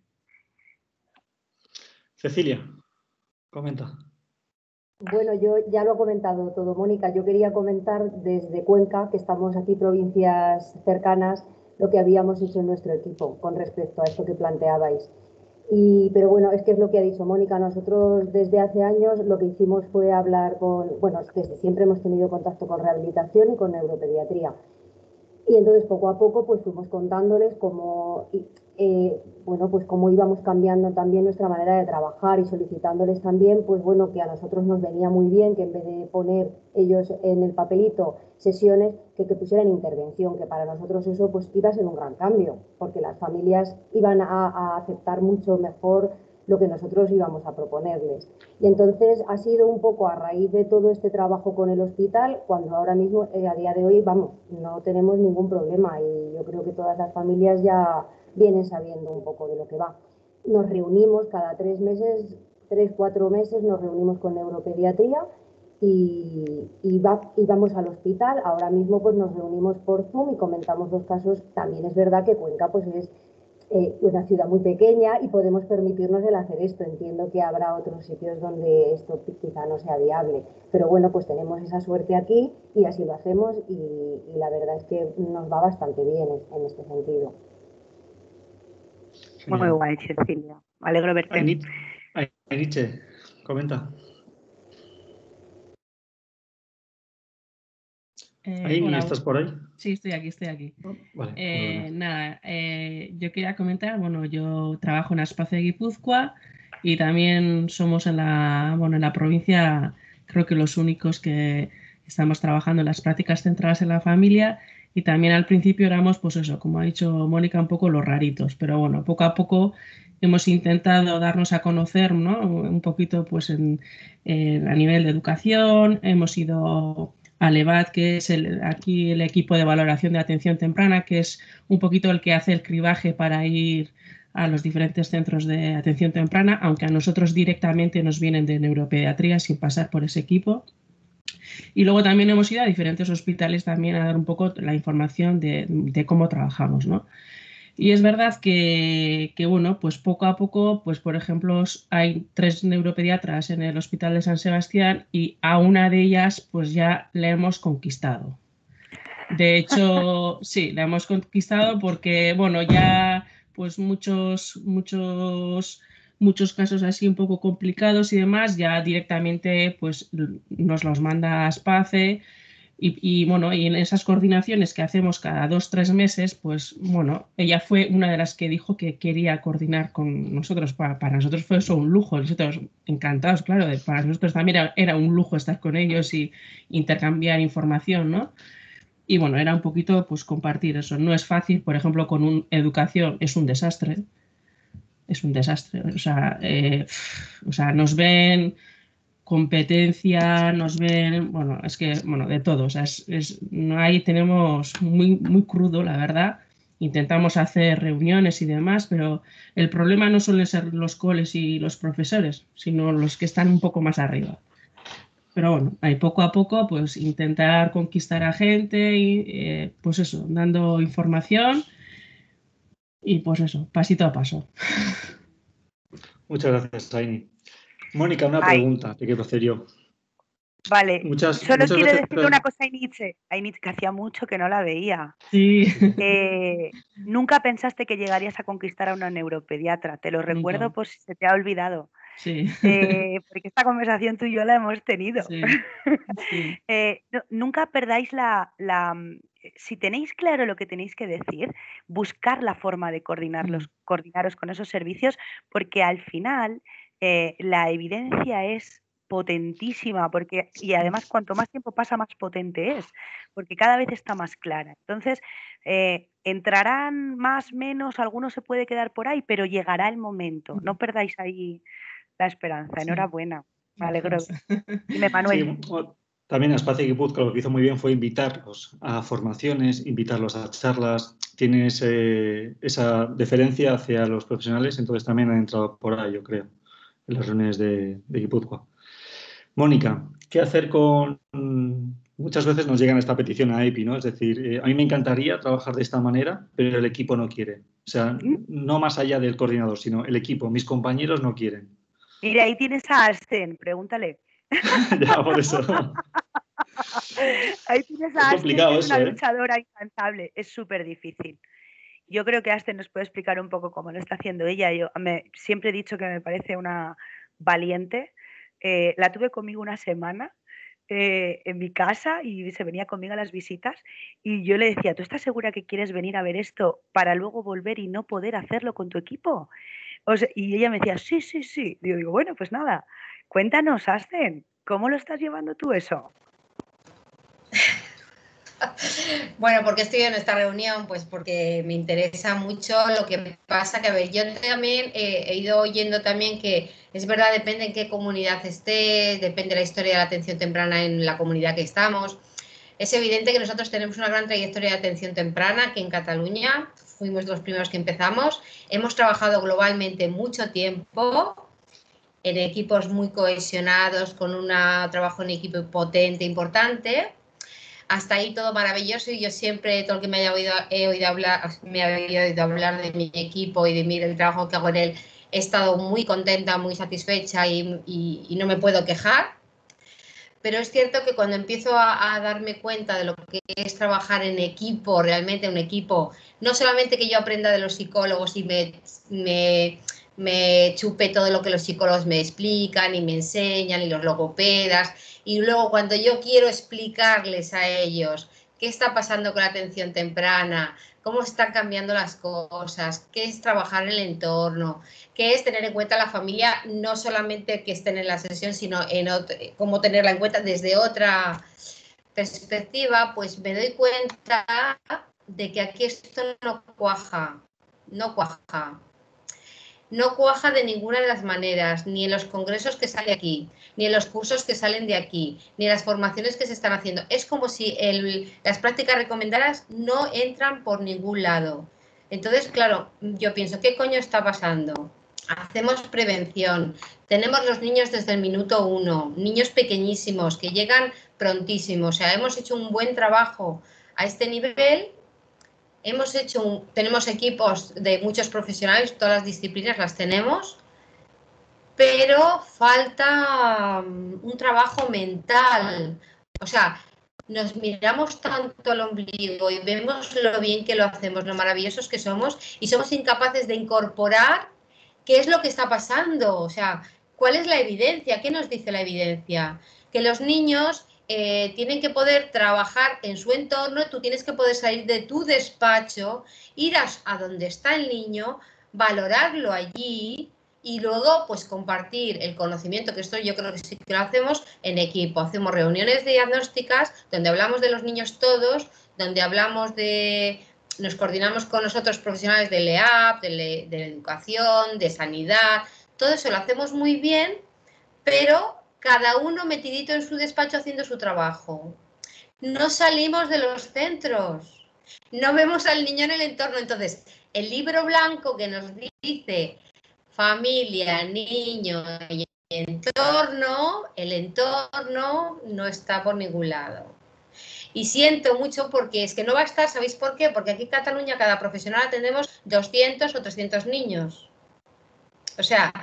Cecilia, comenta. Bueno, yo ya lo he comentado todo, Mónica. Yo quería comentar desde Cuenca, que estamos aquí provincias cercanas, lo que habíamos hecho en nuestro equipo con respecto a esto que planteabais. Y, pero bueno, es que es lo que ha dicho Mónica, nosotros desde hace años lo que hicimos fue hablar con, bueno, desde siempre hemos tenido contacto con rehabilitación y con neuropediatría. Y entonces poco a poco pues fuimos contándoles cómo, eh, bueno, pues cómo íbamos cambiando también nuestra manera de trabajar y solicitándoles también, pues bueno, que a nosotros nos venía muy bien que en vez de poner ellos en el papelito sesiones, que, que pusieran intervención, que para nosotros eso pues iba a ser un gran cambio, porque las familias iban a, a aceptar mucho mejor lo que nosotros íbamos a proponerles. Y entonces ha sido un poco a raíz de todo este trabajo con el hospital, cuando ahora mismo, eh, a día de hoy, vamos, no tenemos ningún problema y yo creo que todas las familias ya vienen sabiendo un poco de lo que va. Nos reunimos cada tres meses, tres, cuatro meses, nos reunimos con neuropediatría y, y, va, y vamos al hospital. Ahora mismo pues nos reunimos por Zoom y comentamos los casos. También es verdad que Cuenca pues es Eh, una ciudad muy pequeña y podemos permitirnos el hacer esto. Entiendo que habrá otros sitios donde esto quizá no sea viable, pero bueno, pues tenemos esa suerte aquí y así lo hacemos y, y la verdad es que nos va bastante bien en este sentido. Muy guay, Cecilia. Me alegro verte. Ainiche, comenta. Eh, Aini, hola, ¿estás por ahí? Sí, estoy aquí, estoy aquí. Oh, vale, eh, nada, eh, yo quería comentar, bueno, yo trabajo en Aspace de Guipúzcoa y también somos en la, bueno, en la provincia, creo que los únicos que estamos trabajando en las prácticas centradas en la familia, y también al principio éramos, pues eso, como ha dicho Mónica, un poco los raritos, pero bueno, poco a poco hemos intentado darnos a conocer, ¿no? Un poquito pues en, en, a nivel de educación, hemos ido al E B A T, que es el, aquí el equipo de valoración de atención temprana, que es un poquito el que hace el cribaje para ir a los diferentes centros de atención temprana, aunque a nosotros directamente nos vienen de neuropediatría sin pasar por ese equipo. Y luego también hemos ido a diferentes hospitales también a dar un poco la información de, de cómo trabajamos, ¿no? Y es verdad que, que, bueno, pues poco a poco, pues por ejemplo, hay tres neuropediatras en el Hospital de San Sebastián y a una de ellas pues ya la hemos conquistado. De hecho, sí, la hemos conquistado porque, bueno, ya pues muchos, muchos, muchos casos así un poco complicados y demás, ya directamente pues nos los manda SPACE. Y, y bueno, y en esas coordinaciones que hacemos cada dos, tres meses, pues bueno, ella fue una de las que dijo que quería coordinar con nosotros. Para, para nosotros fue eso un lujo, nosotros encantados, claro, de, para nosotros también era, era un lujo estar con ellos y intercambiar información, ¿no? Y bueno, era un poquito pues compartir eso. No es fácil, por ejemplo, con un educación es un desastre, es un desastre. O sea, eh, o sea nos ven competencia, nos ven, bueno, es que, bueno, de todo, o sea, es, es, ahí tenemos muy, muy crudo, la verdad, intentamos hacer reuniones y demás, pero el problema no suelen ser los coles y los profesores, sino los que están un poco más arriba. Pero bueno, ahí poco a poco, pues intentar conquistar a gente y, eh, pues eso, dando información y pues eso, pasito a paso. Muchas gracias, Aini. Mónica, una Ay. pregunta que quiero hacer yo. Vale, muchas, solo muchas quiero veces... decirle una cosa a Nietzsche, a Nietzsche, que hacía mucho que no la veía. Sí. Eh, nunca pensaste que llegarías a conquistar a una neuropediatra, te lo recuerdo Nunca. por si se te ha olvidado. Sí. Eh, porque esta conversación tú y yo la hemos tenido. Sí. Sí. eh, no, nunca perdáis la, la... Si tenéis claro lo que tenéis que decir, buscar la forma de coordinarlos, mm. coordinaros con esos servicios, porque al final eh, la evidencia es potentísima, porque, y además cuanto más tiempo pasa más potente es, porque cada vez está más clara. Entonces, eh, entrarán más, menos, algunos se puede quedar por ahí, pero llegará el momento. No perdáis ahí la esperanza. Sí. Enhorabuena. Me alegro. Dime, Manuel. Sí, también a Espacio Guipúzcoa lo que hizo muy bien fue invitarlos a formaciones, invitarlos a charlas. Tiene ese, esa deferencia hacia los profesionales, entonces también han entrado por ahí, yo creo, en las reuniones de, de Guipúzcoa. Mónica, ¿qué hacer con...? Muchas veces nos llegan esta petición a E P I, ¿no? Es decir, eh, a mí me encantaría trabajar de esta manera, pero el equipo no quiere. O sea, no más allá del coordinador, sino el equipo, mis compañeros no quieren. Mira, ahí tienes a Arsen, pregúntale. Ya, por eso. Ahí tienes a Arsen, que es una eso, luchadora ¿eh? incansable. Es súper difícil. Yo creo que Arsen nos puede explicar un poco cómo lo está haciendo ella. Yo me, siempre he dicho que me parece una valiente. Eh, la tuve conmigo una semana eh, en mi casa y se venía conmigo a las visitas y yo le decía, ¿tú estás segura que quieres venir a ver esto para luego volver y no poder hacerlo con tu equipo? O sea, y ella me decía, sí, sí, sí. Y yo digo, bueno, pues nada, cuéntanos, Arsen, ¿cómo lo estás llevando tú eso? Bueno, ¿por qué estoy en esta reunión? Pues porque me interesa mucho lo que me pasa, que a ver, yo también eh, he ido oyendo también que es verdad, depende en qué comunidad estés, depende de la historia de la atención temprana en la comunidad que estamos. Es evidente que nosotros tenemos una gran trayectoria de atención temprana aquí en Cataluña, fuimos los primeros que empezamos, hemos trabajado globalmente mucho tiempo, en equipos muy cohesionados, con un trabajo en equipo potente, importante. Hasta ahí todo maravilloso y yo siempre, todo el que me haya oído, he oído hablar, me ha oído hablar de mi equipo y de mi, del trabajo que hago en él, he estado muy contenta, muy satisfecha y, y, y no me puedo quejar. Pero es cierto que cuando empiezo a, a darme cuenta de lo que es trabajar en equipo, realmente un equipo, no solamente que yo aprenda de los psicólogos y me, me, me chupe todo lo que los psicólogos me explican y me enseñan y los logopedas, y luego cuando yo quiero explicarles a ellos qué está pasando con la atención temprana, cómo están cambiando las cosas, qué es trabajar en el entorno, qué es tener en cuenta la familia, no solamente que estén en la sesión, sino en otro, cómo tenerla en cuenta desde otra perspectiva, pues me doy cuenta de que aquí esto no cuaja, no cuaja. No cuaja de ninguna de las maneras, ni en los congresos que sale aquí, ni en los cursos que salen de aquí, ni en las formaciones que se están haciendo. Es como si el, las prácticas recomendadas no entran por ningún lado. Entonces, claro, yo pienso, ¿qué coño está pasando? Hacemos prevención, tenemos los niños desde el minuto uno, niños pequeñísimos que llegan prontísimo, o sea, hemos hecho un buen trabajo a este nivel. Hemos hecho un, tenemos equipos de muchos profesionales, todas las disciplinas las tenemos, pero falta un trabajo mental. O sea, nos miramos tanto al ombligo y vemos lo bien que lo hacemos, lo maravillosos que somos, y somos incapaces de incorporar qué es lo que está pasando. O sea, ¿cuál es la evidencia? ¿Qué nos dice la evidencia? Que los niños Eh, tienen que poder trabajar en su entorno, tú tienes que poder salir de tu despacho, ir a, a donde está el niño, valorarlo allí y luego pues compartir el conocimiento, que esto yo creo que sí que lo hacemos en equipo. Hacemos reuniones diagnósticas donde hablamos de los niños todos, donde hablamos de, nos coordinamos con nosotros profesionales del E A P, de, de la educación, de sanidad, todo eso lo hacemos muy bien, pero cada uno metidito en su despacho haciendo su trabajo. No salimos de los centros, no vemos al niño en el entorno. Entonces, el libro blanco que nos dice familia, niño y entorno, el entorno no está por ningún lado. Y siento mucho porque es que no va a estar, ¿sabéis por qué? Porque aquí en Cataluña cada profesional atendemos doscientos o trescientos niños. O sea,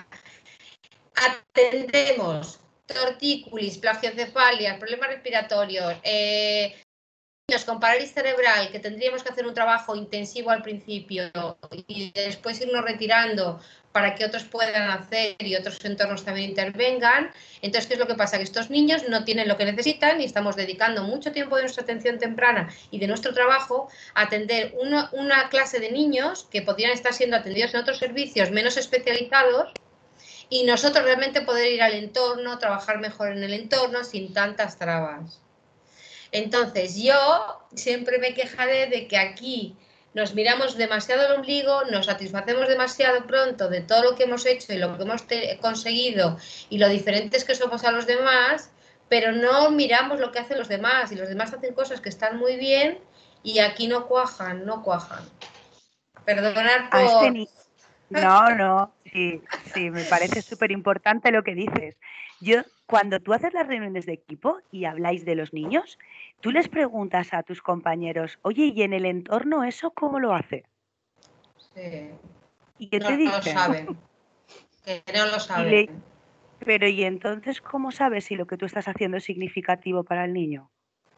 atendemos tortícolis, plagiocefalias, problemas respiratorios, eh, niños con parálisis cerebral, que tendríamos que hacer un trabajo intensivo al principio y después irnos retirando para que otros puedan hacer y otros entornos también intervengan. Entonces, ¿qué es lo que pasa? Que estos niños no tienen lo que necesitan y estamos dedicando mucho tiempo de nuestra atención temprana y de nuestro trabajo a atender una, una clase de niños que podrían estar siendo atendidos en otros servicios menos especializados, y nosotros realmente poder ir al entorno, trabajar mejor en el entorno sin tantas trabas. Entonces, yo siempre me quejaré de que aquí nos miramos demasiado el ombligo, nos satisfacemos demasiado pronto de todo lo que hemos hecho y lo que hemos conseguido y lo diferentes que somos a los demás, pero no miramos lo que hacen los demás, y los demás hacen cosas que están muy bien y aquí no cuajan, no cuajan. Perdonad por... No, no, sí, sí, me parece súper importante lo que dices. Yo, cuando tú haces las reuniones de equipo y habláis de los niños, tú les preguntas a tus compañeros, oye, ¿y en el entorno eso cómo lo hace? Sí. ¿Y qué no, te dicen? No lo saben, que no lo saben. Y le... Pero ¿y entonces cómo sabes si lo que tú estás haciendo es significativo para el niño?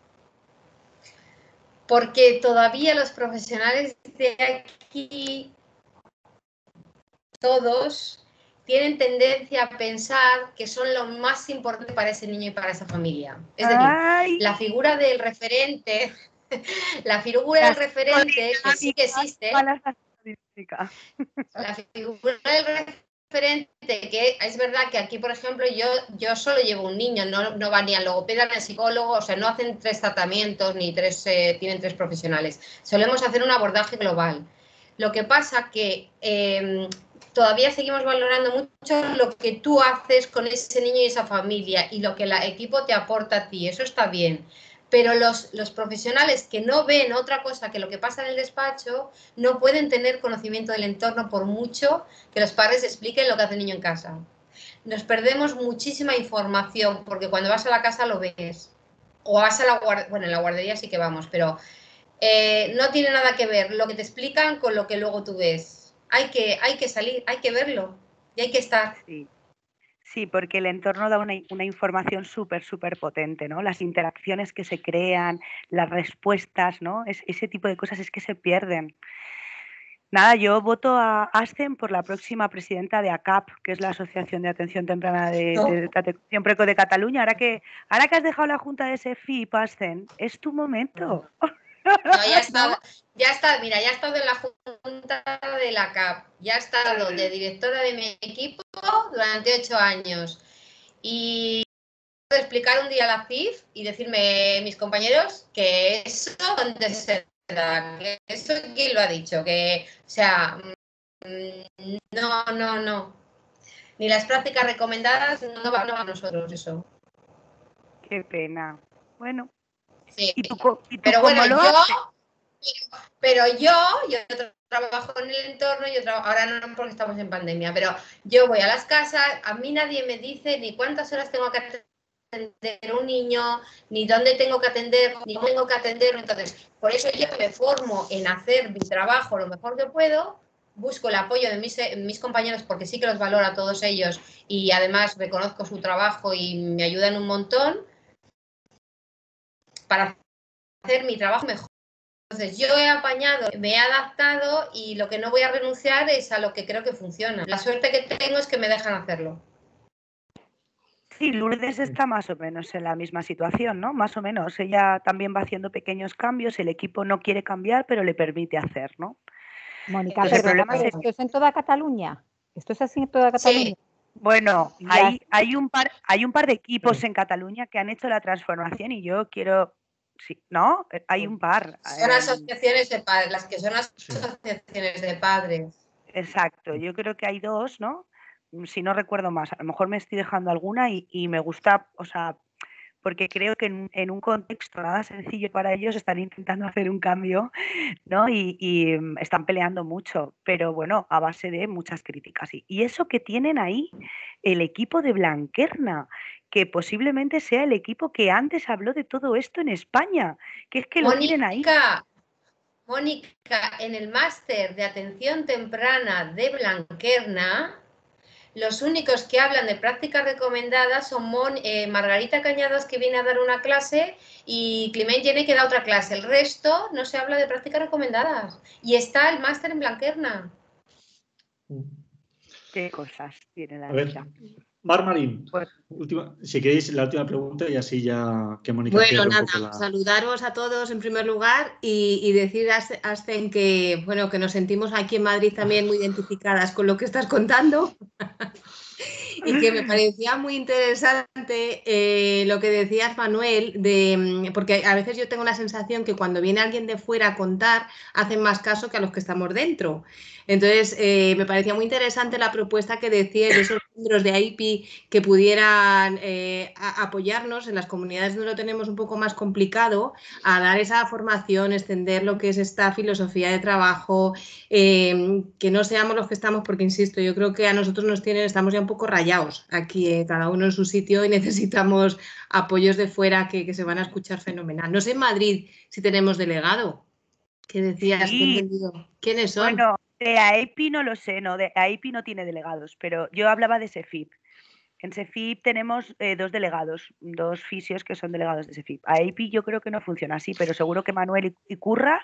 Porque todavía los profesionales de aquí, todos, tienen tendencia a pensar que son lo más importante para ese niño y para esa familia. Es decir, Ay. la figura del referente, la figura del referente, que sí que existe, la figura del referente, que es verdad que aquí, por ejemplo, yo, yo solo llevo un niño, no, no va ni al logopeda ni al psicólogo, o sea, no hacen tres tratamientos ni tres, eh, tienen tres profesionales. Solemos hacer un abordaje global. Lo que pasa que eh, todavía seguimos valorando mucho lo que tú haces con ese niño y esa familia y lo que el equipo te aporta a ti, eso está bien. Pero los, los profesionales que no ven otra cosa que lo que pasa en el despacho no pueden tener conocimiento del entorno por mucho que los padres expliquen lo que hace el niño en casa. Nos perdemos muchísima información porque cuando vas a la casa lo ves. O vas a la guardería, bueno, en la guardería sí que vamos, pero eh, no tiene nada que ver lo que te explican con lo que luego tú ves. Hay que, hay que salir, hay que verlo y hay que estar. Sí. Sí, porque el entorno da una, una información súper, súper potente, ¿no? Las interacciones que se crean, las respuestas, ¿no? Es, ese tipo de cosas es que se pierden. Nada, yo voto a Ascen por la próxima presidenta de A C A P, que es la Asociación de Atención Temprana de, no. de, de Atención Precoz de Cataluña. Ahora que, ahora que has dejado la Junta de S E F I P, Ascen, es tu momento. No, ya he estado, ya he estado, mira, ya he estado en la junta de la C A P, ya he estado de directora de mi equipo durante ocho años. Y puedo explicar un día la C I F y decirme mis compañeros que eso donde se da, que eso quién lo ha dicho, que, o sea, no, no, no. Ni las prácticas recomendadas no van a nosotros eso. Qué pena. Bueno. Sí. ¿Y tú, y tú pero cómo bueno, lo yo, haces? pero yo, yo trabajo en el entorno, yo trabajo, ahora no porque estamos en pandemia, pero yo voy a las casas, a mí nadie me dice ni cuántas horas tengo que atender un niño, ni dónde tengo que atender, ni cómo tengo que atenderlo. Entonces, por eso yo me formo en hacer mi trabajo lo mejor que puedo, busco el apoyo de mis, mis compañeros porque sí que los valoro a todos ellos y además reconozco su trabajo y me ayudan un montón para hacer mi trabajo mejor. Entonces yo he apañado, me he adaptado y lo que no voy a renunciar es a lo que creo que funciona. La suerte que tengo es que me dejan hacerlo. Sí, Lourdes está más o menos en la misma situación, ¿no? Más o menos. Ella también va haciendo pequeños cambios, el equipo no quiere cambiar, pero le permite hacer, ¿no? Mónica, Entonces, perdona, el problema es ¿esto es en toda Cataluña? ¿Esto es así en toda Cataluña? Sí. Bueno, Ya. hay, hay, un par, hay un par de equipos en Cataluña que han hecho la transformación y yo quiero... Sí, ¿no? Hay un par. Son eh, asociaciones de padres, las que son asociaciones de padres. Exacto, yo creo que hay dos, ¿no? Si no recuerdo más, a lo mejor me estoy dejando alguna y, y me gusta, o sea, porque creo que en, en un contexto nada sencillo para ellos están intentando hacer un cambio, ¿no? Y, y mm, están peleando mucho, pero bueno, a base de muchas críticas. Y, y eso que tienen ahí, el equipo de Blanquerna, que posiblemente sea el equipo que antes habló de todo esto en España, que es que lo tienen ahí. Mónica, Mónica, en el máster de atención temprana de Blanquerna, los únicos que hablan de prácticas recomendadas son Mon, eh, Margarita Cañadas, que viene a dar una clase, y Climent Gené, que da otra clase. El resto no se habla de prácticas recomendadas. Y está el máster en Blanquerna. Qué cosas tiene la A ver, vida. Mar Marín, Pues, última, si queréis la última pregunta y así ya que Mónica Bueno, cierre un nada, poco la... saludaros a todos en primer lugar y, y decir a Ascen que, bueno, que nos sentimos aquí en Madrid también muy identificadas con lo que estás contando y que me parecía muy interesante eh, lo que decías, Manuel, de, porque a veces yo tengo la sensación que cuando viene alguien de fuera a contar hacen más caso que a los que estamos dentro. Entonces, eh, me parecía muy interesante la propuesta que decíais de esos centros de I P I que pudieran eh, a, apoyarnos en las comunidades donde lo tenemos un poco más complicado, a dar esa formación, extender lo que es esta filosofía de trabajo, eh, que no seamos los que estamos, porque insisto, yo creo que a nosotros nos tienen, estamos ya un poco rayados aquí, eh, cada uno en su sitio y necesitamos apoyos de fuera que, que se van a escuchar fenomenal. No sé en Madrid si tenemos delegado. ¿Qué decías? sí. ¿Qué he entendido? ¿Quiénes son? Bueno, de A E P I no lo sé, no, de A E P I no tiene delegados, pero yo hablaba de SEFIP. En SEFIP tenemos eh, dos delegados, dos fisios que son delegados de SEFIP. A E P I yo creo que no funciona así, pero seguro que Manuel y, y Curra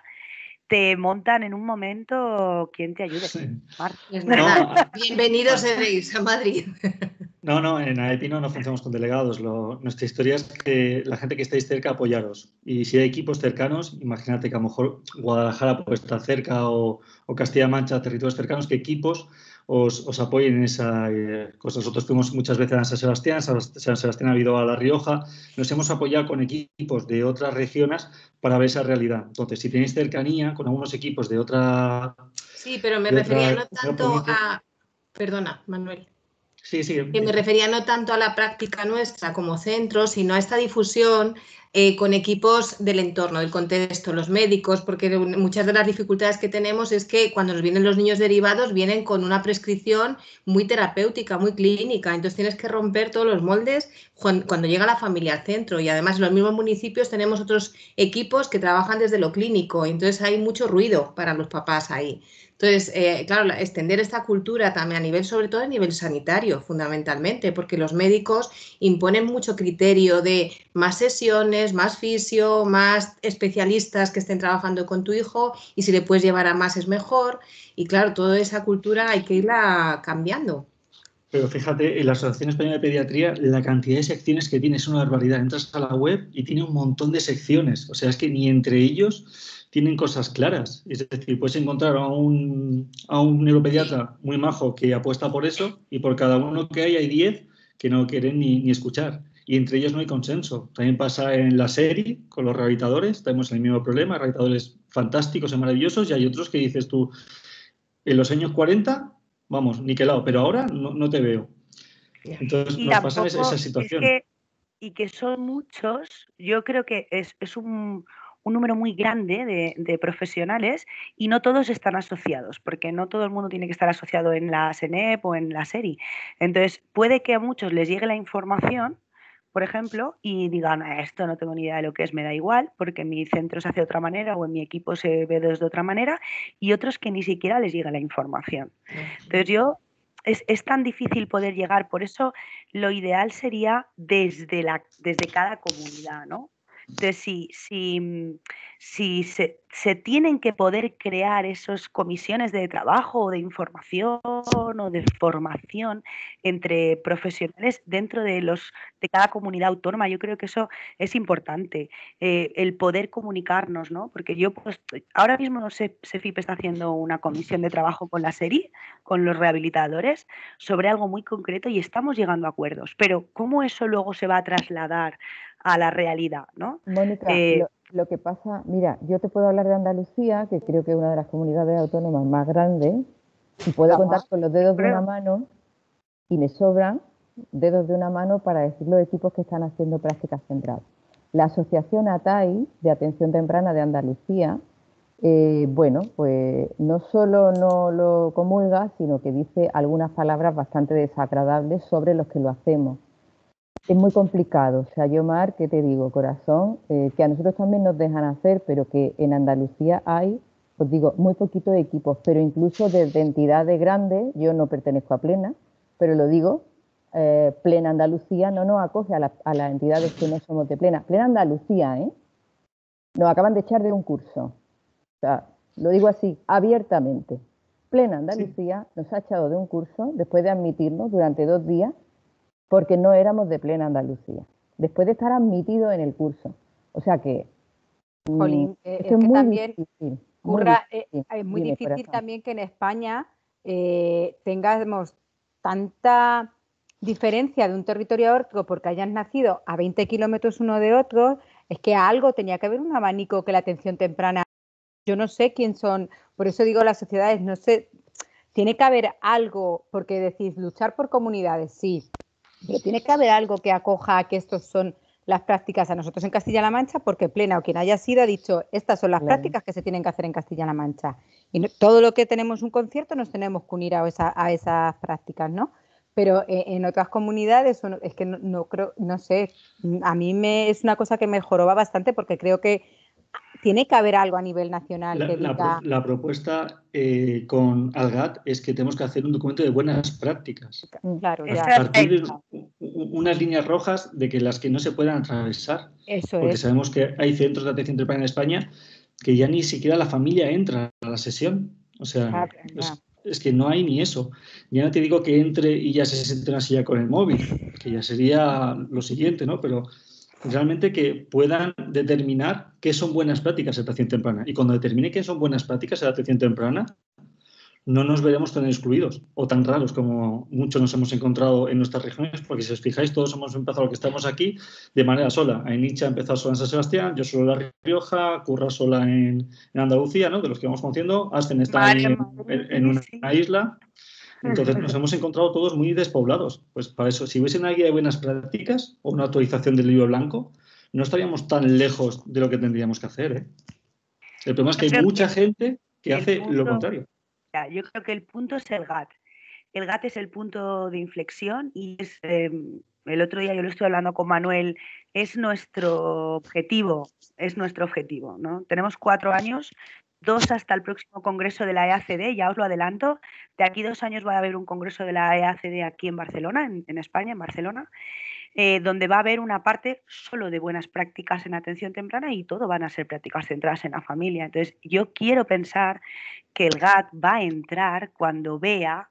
te montan en un momento quien te ayude. Sí. Mar. Es verdad. No, Bienvenidos seréis a Madrid. No, no, en A E P I no, no funcionamos con delegados. Lo, nuestra historia es que la gente que estáis cerca apoyaros. Y si hay equipos cercanos, imagínate que a lo mejor Guadalajara puede estar cerca o, o Castilla-La Mancha, territorios cercanos, que equipos os, os apoyen en esa eh, cosa. Nosotros fuimos muchas veces a San Sebastián, San Sebastián ha ido a La Rioja, nos hemos apoyado con equipos de otras regiones para ver esa realidad. Entonces, si tenéis cercanía con algunos equipos de otra... Sí, pero me de refería otra, no tanto a... Perdona, Manuel. Sí, sí. Que me refería no tanto a la práctica nuestra como centro, sino a esta difusión eh, con equipos del entorno, del contexto, los médicos, porque muchas de las dificultades que tenemos es que cuando nos vienen los niños derivados vienen con una prescripción muy terapéutica, muy clínica, entonces tienes que romper todos los moldes cuando llega la familia al centro, y además en los mismos municipios tenemos otros equipos que trabajan desde lo clínico, entonces hay mucho ruido para los papás ahí. Entonces, eh, claro, extender esta cultura también a nivel, sobre todo a nivel sanitario, fundamentalmente, porque los médicos imponen mucho criterio de más sesiones, más fisio, más especialistas que estén trabajando con tu hijo, y si le puedes llevar a más es mejor. Y claro, toda esa cultura hay que irla cambiando. Pero fíjate, en la Asociación Española de Pediatría, la cantidad de secciones que tiene es una barbaridad. Entras a la web y tiene un montón de secciones. O sea, es que ni entre ellos tienen cosas claras. Es decir, puedes encontrar a un, a un neuropediatra muy majo que apuesta por eso y por cada uno que hay, hay diez que no quieren ni, ni escuchar. Y entre ellos no hay consenso. También pasa en la serie con los rehabilitadores. Tenemos el mismo problema, rehabilitadores fantásticos y maravillosos, y hay otros que dices tú, en los años cuarenta, vamos, niquelado, pero ahora no, no te veo. Entonces Y nos pasa tampoco esa es situación. que, y que son muchos, yo creo que es, es un, un número muy grande de, de profesionales y no todos están asociados, porque no todo el mundo tiene que estar asociado en la SENEP o en la SERI. Entonces puede que a muchos les llegue la información, por ejemplo, y digan, "Ah, esto no tengo ni idea de lo que es, me da igual, porque en mi centro se hace de otra manera o en mi equipo se ve desde otra manera", y otros que ni siquiera les llega la información. Entonces yo, es, es tan difícil poder llegar, por eso lo ideal sería desde, la, desde cada comunidad, ¿no? Entonces, si, si, si se, se tienen que poder crear esas comisiones de trabajo o de información o de formación entre profesionales dentro de, los, de cada comunidad autónoma, yo creo que eso es importante, eh, el poder comunicarnos, ¿no? Porque yo, pues, ahora mismo Se- SEFIP está haciendo una comisión de trabajo con la SERI, con los rehabilitadores, sobre algo muy concreto y estamos llegando a acuerdos, pero ¿cómo eso luego se va a trasladar a la realidad, ¿no? Mónica, Eh, lo, lo que pasa, mira, yo te puedo hablar de Andalucía, que creo que es una de las comunidades autónomas más grandes, y puedo contar con los dedos de una mano, y me sobran dedos de una mano para decir los equipos que están haciendo prácticas centrales. La Asociación A T A I, de Atención Temprana de Andalucía, eh, bueno, pues no solo no lo comulga, sino que dice algunas palabras bastante desagradables sobre los que lo hacemos. Es muy complicado. O sea, yo, Mar, ¿qué te digo, corazón? Eh, que a nosotros también nos dejan hacer, pero que en Andalucía hay, os digo, muy poquitos equipos, pero incluso desde entidades grandes, yo no pertenezco a Plena, pero lo digo, eh, Plena Andalucía no nos acoge a, la, a las entidades que no somos de Plena. Plena Andalucía, ¿eh? Nos acaban de echar de un curso. O sea, lo digo así, abiertamente. Plena Andalucía nos ha echado de un curso después de admitirnos durante dos días porque no éramos de Plena Andalucía, después de estar admitidos en el curso. O sea que, Jolín, mm, eh, esto es es que muy también, difícil. Muy Curra, eh, difícil. es muy Dime, difícil corazón. también que en España eh, tengamos tanta diferencia de un territorio a otro porque hayas nacido a veinte kilómetros uno de otro. Es que algo tenía que haber un abanico que la atención temprana. Yo no sé quién son, por eso digo las sociedades, no sé, tiene que haber algo, porque decís luchar por comunidades, sí, pero tiene que haber algo que acoja a que estos son las prácticas a nosotros en Castilla-La Mancha, porque Plena o quien haya sido ha dicho, estas son las Claro. prácticas que se tienen que hacer en Castilla-La Mancha. Y no, todo lo que tenemos un concierto nos tenemos que unir a, esa, a esas prácticas, ¿no? Pero eh, en otras comunidades, es que no, no creo, no sé, a mí me, es una cosa que me joroba bastante porque creo que tiene que haber algo a nivel nacional La, que la, diga... la propuesta eh, con Algat es que tenemos que hacer un documento de buenas prácticas. Claro, ya. A partir de unas líneas rojas de que las que no se puedan atravesar. Eso porque es. sabemos que hay centros de atención temprana en España que ya ni siquiera la familia entra a la sesión. O sea, Ah, es, es que no hay ni eso. Ya no te digo que entre y ya se siente en una silla con el móvil, que ya sería lo siguiente, ¿no? Pero realmente que puedan determinar qué son buenas prácticas en atención temprana. Y cuando determine qué son buenas prácticas en atención temprana, no nos veremos tan excluidos o tan raros como muchos nos hemos encontrado en nuestras regiones, porque si os fijáis, todos hemos empezado lo que estamos aquí de manera sola. Ainicha ha empezado sola en San Sebastián, yo solo en La Rioja, Curra sola en, en Andalucía, ¿no? De los que vamos conociendo, Asten está ahí en, en, en una sí. isla. Entonces nos hemos encontrado todos muy despoblados. Pues para eso, si hubiese una guía de buenas prácticas o una actualización del libro blanco, no estaríamos tan lejos de lo que tendríamos que hacer, ¿eh? El problema es que hay mucha gente que hace punto, lo contrario. Yo creo que el punto es el G A T. El G A T es el punto de inflexión y es, eh, el otro día yo lo estoy hablando con Manuel, es nuestro objetivo, es nuestro objetivo, ¿no? Tenemos cuatro años, dos hasta el próximo congreso de la E A C D, ya os lo adelanto. De aquí dos años va a haber un congreso de la E A C D aquí en Barcelona, en, en España, en Barcelona, eh, donde va a haber una parte solo de buenas prácticas en atención temprana y todo van a ser prácticas centradas en la familia. Entonces, yo quiero pensar que el G A T va a entrar cuando vea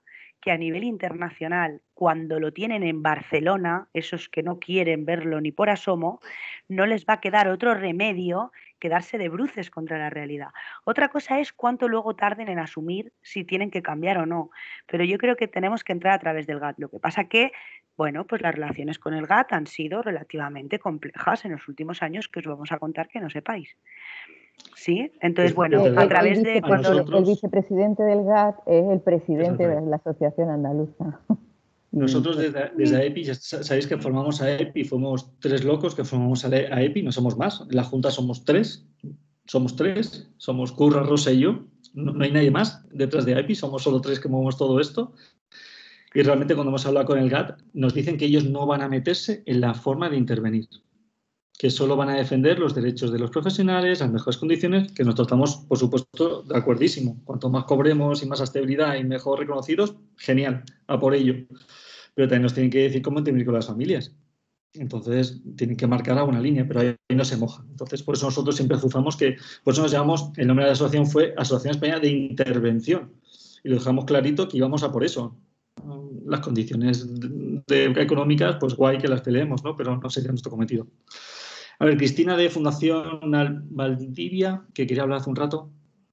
que a nivel internacional, cuando lo tienen en Barcelona, esos que no quieren verlo ni por asomo, no les va a quedar otro remedio que darse de bruces contra la realidad. Otra cosa es cuánto luego tarden en asumir si tienen que cambiar o no, pero yo creo que tenemos que entrar a través del G A T. Lo que pasa que, bueno, pues las relaciones con el G A T han sido relativamente complejas en los últimos años, que os vamos a contar que no sepáis. ¿Sí? Entonces, bueno, el, a través el, de... cuando nosotros, el vicepresidente del G A T es el presidente de la Asociación Andaluza. Nosotros desde, desde A E P I, ya sabéis que formamos a E P I, fuimos tres locos que formamos a E P I, no somos más. En la Junta somos tres, somos tres, somos Curra, Rosa y yo. No, no hay nadie más detrás de A E P I, somos solo tres que movemos todo esto. Y realmente cuando hemos hablado con el G A T, nos dicen que ellos no van a meterse en la forma de intervenir, que solo van a defender los derechos de los profesionales, las mejores condiciones, que nosotros estamos, por supuesto, de acuerdísimo. Cuanto más cobremos y más estabilidad y mejor reconocidos, genial, a por ello. Pero también nos tienen que decir cómo intervenir con las familias. Entonces, tienen que marcar alguna línea, pero ahí no se mojan. Entonces, por eso nosotros siempre azuzamos que, por eso nos llamamos, el nombre de la asociación fue Asociación Española de Intervención. Y lo dejamos clarito que íbamos a por eso. Las condiciones de, de, económicas, pues guay que las peleemos, ¿no? Pero no sería nuestro cometido. A ver, Cristina de Fundación Valdivia, que quería hablar hace un rato.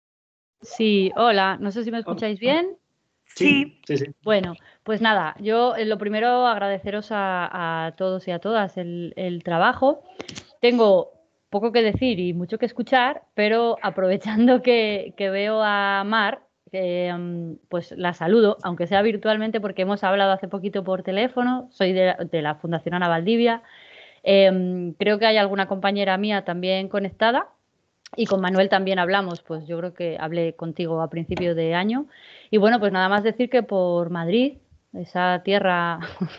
Sí, hola, no sé si me escucháis bien. Sí, sí, sí. Bueno, pues nada, yo eh, lo primero agradeceros a, a todos y a todas el, el trabajo. Tengo poco que decir y mucho que escuchar, pero aprovechando que, que veo a Mar, eh, pues la saludo, aunque sea virtualmente porque hemos hablado hace poquito por teléfono. Soy de, de la Fundación Ana Valdivia. Eh, creo que hay alguna compañera mía también conectada. Y con Manuel también hablamos, pues yo creo que hablé contigo a principio de año. Y bueno, pues nada más decir que por Madrid, esa tierra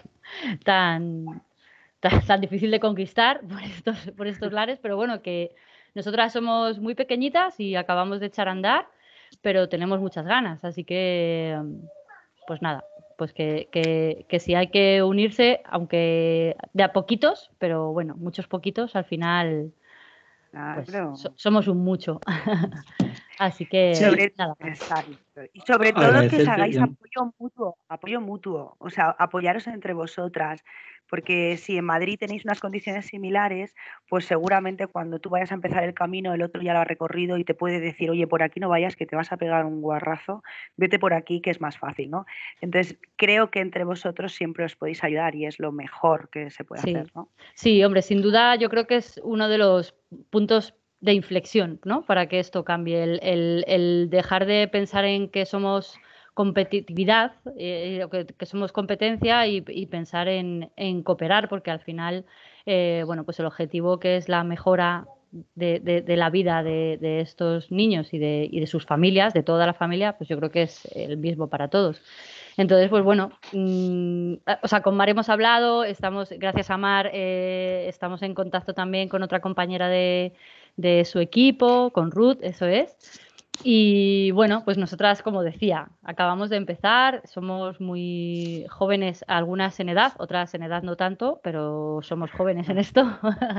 tan, tan, tan difícil de conquistar por estos, por estos lares, pero bueno, que nosotras somos muy pequeñitas y acabamos de echar a andar, pero tenemos muchas ganas. Así que, pues nada, pues que, que, que si hay que unirse, aunque de a poquitos, pero bueno, muchos poquitos, al final... Pues so, somos un mucho. Así que sobre, nada. Y sobre todo que os hagáis apoyo mutuo, apoyo mutuo, o sea, apoyaros entre vosotras, porque si en Madrid tenéis unas condiciones similares, pues seguramente cuando tú vayas a empezar el camino, el otro ya lo ha recorrido y te puede decir, oye, por aquí no vayas, que te vas a pegar un guarrazo, vete por aquí, que es más fácil, ¿no? Entonces, creo que entre vosotros siempre os podéis ayudar y es lo mejor que se puede sí. hacer, ¿no? Sí, hombre, sin duda yo creo que es uno de los puntos de inflexión, ¿no? Para que esto cambie, el, el, el dejar de pensar en que somos competitividad, eh, que, que somos competencia y, y pensar en, en cooperar, porque al final, eh, bueno, pues el objetivo que es la mejora de, de, de la vida de, de estos niños y de, y de sus familias, de toda la familia, pues yo creo que es el mismo para todos. Entonces, pues bueno, mmm, o sea, con Mar hemos hablado, estamos, gracias a Mar, eh, estamos en contacto también con otra compañera de, de su equipo, con Ruth, eso es. Y bueno, pues nosotras, como decía, acabamos de empezar, somos muy jóvenes, algunas en edad, otras en edad no tanto, pero somos jóvenes en esto.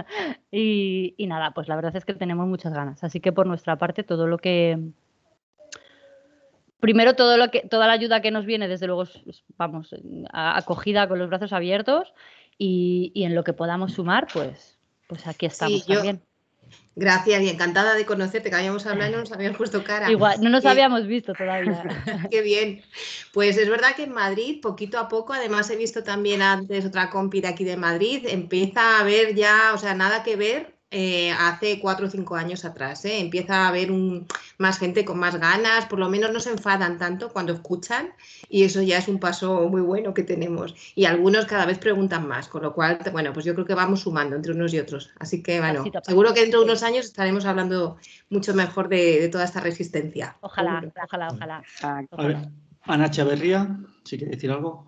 y, y nada, pues la verdad es que tenemos muchas ganas. Así que por nuestra parte, todo lo que... Primero, todo lo que, toda la ayuda que nos viene, desde luego, vamos, acogida con los brazos abiertos y, y en lo que podamos sumar, pues, pues aquí estamos sí, yo, también. Gracias y encantada de conocerte, que habíamos hablado y no nos habíamos puesto cara. Igual, no nos eh, habíamos visto todavía. Qué bien. Pues es verdad que en Madrid, poquito a poco, además he visto también antes otra compi de aquí de Madrid, empieza a haber ya, o sea, nada que ver. Eh, hace cuatro o cinco años atrás, ¿eh? Empieza a haber un, más gente con más ganas, por lo menos no se enfadan tanto cuando escuchan y eso ya es un paso muy bueno que tenemos y algunos cada vez preguntan más, con lo cual, bueno, pues yo creo que vamos sumando entre unos y otros, así que bueno, pasito, pasito. Seguro que dentro de unos años estaremos hablando mucho mejor de, de toda esta resistencia. Ojalá, seguro. ojalá, ojalá. ojalá. A ver, Ana Chaverría, ¿sí quiere decir algo?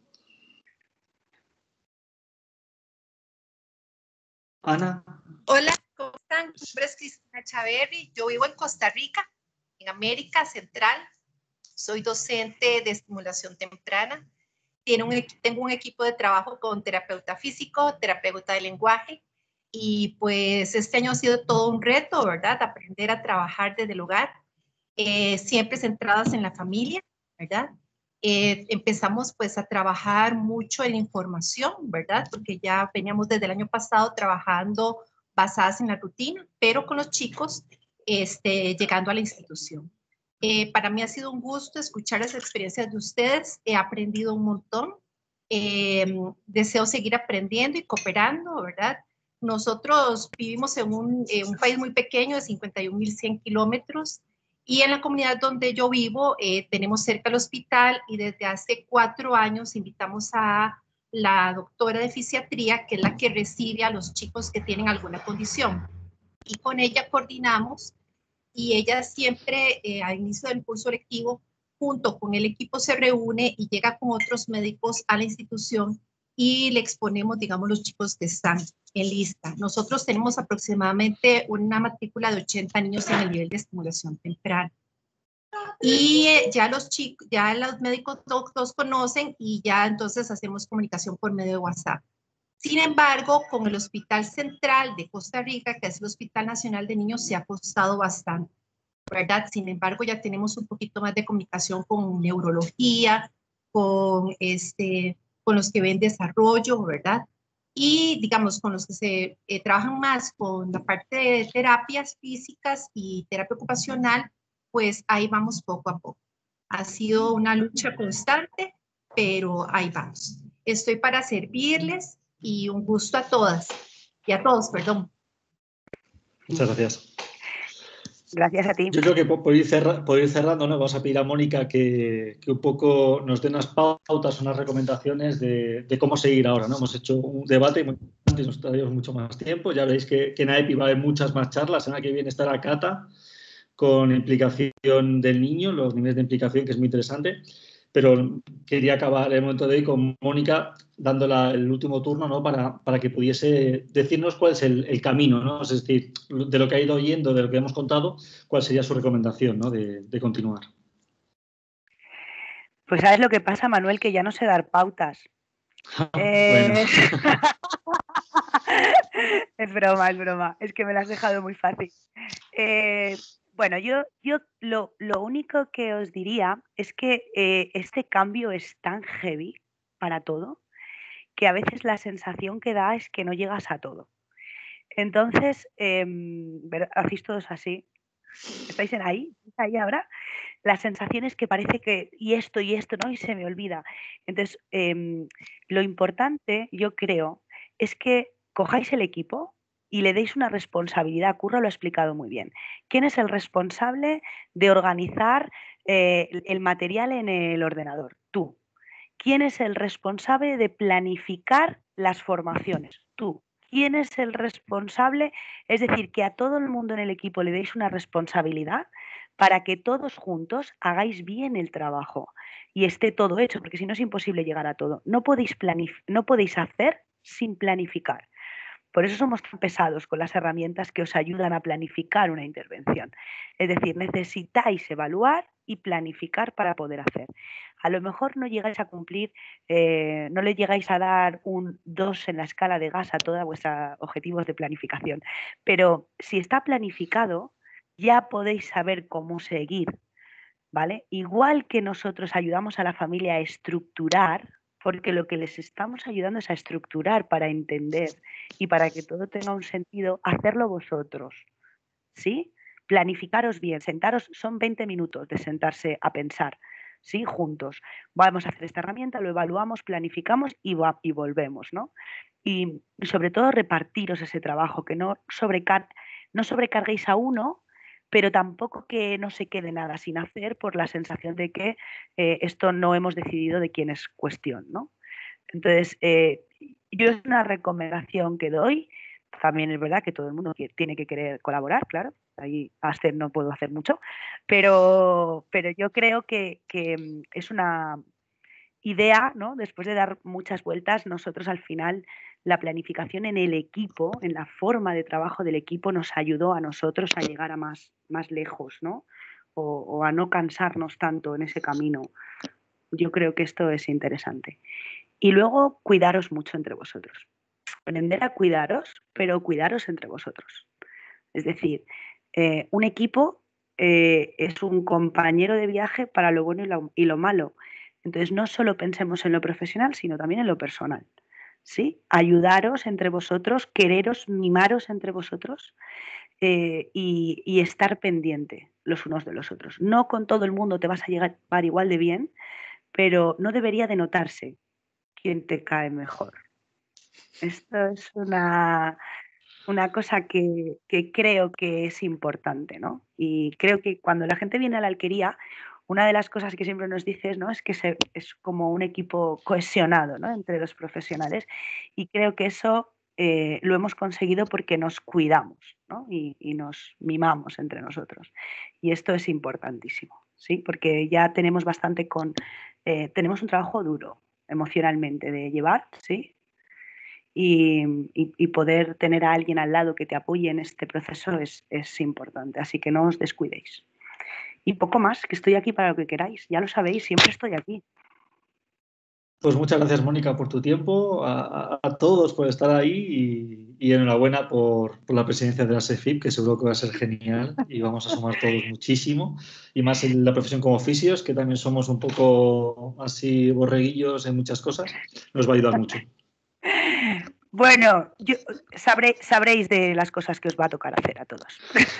Ana. Hola, ¿cómo están? Mi nombre es Cristina Chaverri, yo vivo en Costa Rica, en América Central, soy docente de estimulación temprana, tengo un, tengo un equipo de trabajo con terapeuta físico, terapeuta de lenguaje y pues este año ha sido todo un reto, ¿verdad? Aprender a trabajar desde el hogar, eh, siempre centradas en la familia, ¿verdad? eh, empezamos pues a trabajar mucho en información, ¿verdad? Porque ya veníamos desde el año pasado trabajando basadas en la rutina, pero con los chicos este, llegando a la institución. Eh, para mí ha sido un gusto escuchar las experiencias de ustedes, he aprendido un montón, eh, deseo seguir aprendiendo y cooperando, ¿verdad? Nosotros vivimos en un, eh, un país muy pequeño de cincuenta y un mil cien kilómetros y en la comunidad donde yo vivo eh, tenemos cerca el hospital y desde hace cuatro años invitamos a la doctora de fisiatría, que es la que recibe a los chicos que tienen alguna condición. Y con ella coordinamos y ella siempre eh, al inicio del curso lectivo, junto con el equipo se reúne y llega con otros médicos a la institución y le exponemos, digamos, los chicos que están en lista. Nosotros tenemos aproximadamente una matrícula de ochenta niños en el nivel de estimulación temprana. Y eh, ya los chicos, ya los médicos los conocen y ya entonces hacemos comunicación por medio de WhatsApp. Sin embargo, con el Hospital Central de Costa Rica, que es el Hospital Nacional de Niños, se ha costado bastante, ¿verdad? Sin embargo, ya tenemos un poquito más de comunicación con neurología, con, este, con los que ven desarrollo, ¿verdad? Y, digamos, con los que se eh, trabajan más con la parte de terapias físicas y terapia ocupacional, pues ahí vamos poco a poco. Ha sido una lucha constante, pero ahí vamos. Estoy para servirles y un gusto a todas y a todos, perdón. Muchas gracias. Gracias a ti. Yo creo que por ir, cerra, por ir cerrando, ¿no? Vamos a pedir a Mónica que, que un poco nos dé unas pautas, unas recomendaciones de, de cómo seguir ahora, ¿no? Hemos hecho un debate muy importante y nos traemos mucho más tiempo. Ya veis que, que en A E P I va a haber muchas más charlas. La semana que viene estará Cata con implicación del niño, los niveles de implicación, que es muy interesante. Pero quería acabar el momento de hoy con Mónica dándola el último turno, ¿no? para, para que pudiese decirnos cuál es el, el camino, ¿no? Es decir, de lo que ha ido oyendo, de lo que hemos contado, cuál sería su recomendación, ¿no? de, de continuar. Pues ¿sabes lo que pasa, Manuel? Que ya no sé dar pautas. eh... Es broma, es broma. Es que me lo has dejado muy fácil. Eh... Bueno, yo, yo lo, lo único que os diría es que eh, este cambio es tan heavy para todo que a veces la sensación que da es que no llegas a todo. Entonces, eh, ¿hacéis todos así? ¿Estáis en ahí? ¿Estáis ahí ahora? La sensación es que parece que y esto y esto, ¿no? Y se me olvida. Entonces, eh, lo importante, yo creo, es que cojáis el equipo y le deis una responsabilidad. Curro lo ha explicado muy bien. ¿Quién es el responsable de organizar eh, el material en el ordenador? Tú. ¿Quién es el responsable de planificar las formaciones? Tú. ¿Quién es el responsable? Es decir, que a todo el mundo en el equipo le deis una responsabilidad para que todos juntos hagáis bien el trabajo y esté todo hecho, porque si no es imposible llegar a todo. No podéis, planif- no podéis hacer sin planificar. Por eso somos tan pesados con las herramientas que os ayudan a planificar una intervención. Es decir, necesitáis evaluar y planificar para poder hacer. A lo mejor no llegáis a cumplir, eh, no le llegáis a dar un dos en la escala de gas a todos vuestros objetivos de planificación, pero si está planificado, ya podéis saber cómo seguir, ¿vale? Igual que nosotros ayudamos a la familia a estructurar, porque lo que les estamos ayudando es a estructurar para entender y para que todo tenga un sentido, hacerlo vosotros, ¿sí? Planificaros bien, sentaros, son veinte minutos de sentarse a pensar, ¿sí? Juntos. Vamos a hacer esta herramienta, lo evaluamos, planificamos y, va, y volvemos, ¿no? Y, y sobre todo repartiros ese trabajo, que no, sobrecar no sobrecarguéis a uno, pero tampoco que no se quede nada sin hacer por la sensación de que eh, esto no hemos decidido de quién es cuestión, ¿no? Entonces, eh, yo es una recomendación que doy. También es verdad que todo el mundo tiene que querer colaborar, claro. Ahí hacer no puedo hacer mucho, pero, pero yo creo que, que es una idea, ¿no? Después de dar muchas vueltas, nosotros al final la planificación en el equipo, en la forma de trabajo del equipo, nos ayudó a nosotros a llegar a más, más lejos, ¿no? O, o a no cansarnos tanto en ese camino. Yo creo que esto es interesante. Y luego, cuidaros mucho entre vosotros. Aprender a cuidaros, pero cuidaros entre vosotros. Es decir, eh, un equipo eh, es un compañero de viaje para lo bueno y lo, y lo malo. Entonces, no solo pensemos en lo profesional, sino también en lo personal. ¿Sí? Ayudaros entre vosotros, quereros, mimaros entre vosotros eh, y, y estar pendiente los unos de los otros. No con todo el mundo te vas a llegar igual de bien, pero no debería de notarse quién te cae mejor. Esto es una, una cosa que, que creo que es importante, ¿no? Y creo que cuando la gente viene a la alquería, una de las cosas que siempre nos dices, ¿no? Es que se, es como un equipo cohesionado, ¿no? Entre los profesionales. Y creo que eso eh, lo hemos conseguido porque nos cuidamos, ¿no? Y, y nos mimamos entre nosotros. Y esto es importantísimo, ¿sí? Porque ya tenemos bastante con... Eh, tenemos un trabajo duro emocionalmente de llevar, ¿sí? Y, y, y poder tener a alguien al lado que te apoye en este proceso es, es importante. Así que no os descuidéis. Y poco más, que estoy aquí para lo que queráis. Ya lo sabéis, siempre estoy aquí. Pues muchas gracias, Mónica, por tu tiempo, a, a, a todos por estar ahí y, y enhorabuena por, por la presidencia de la SEFIP, que seguro que va a ser genial y vamos a sumar todos muchísimo. Y más en la profesión como fisios, que también somos un poco así borreguillos en muchas cosas, nos va a ayudar mucho. Bueno, yo, sabré, sabréis de las cosas que os va a tocar hacer a todos.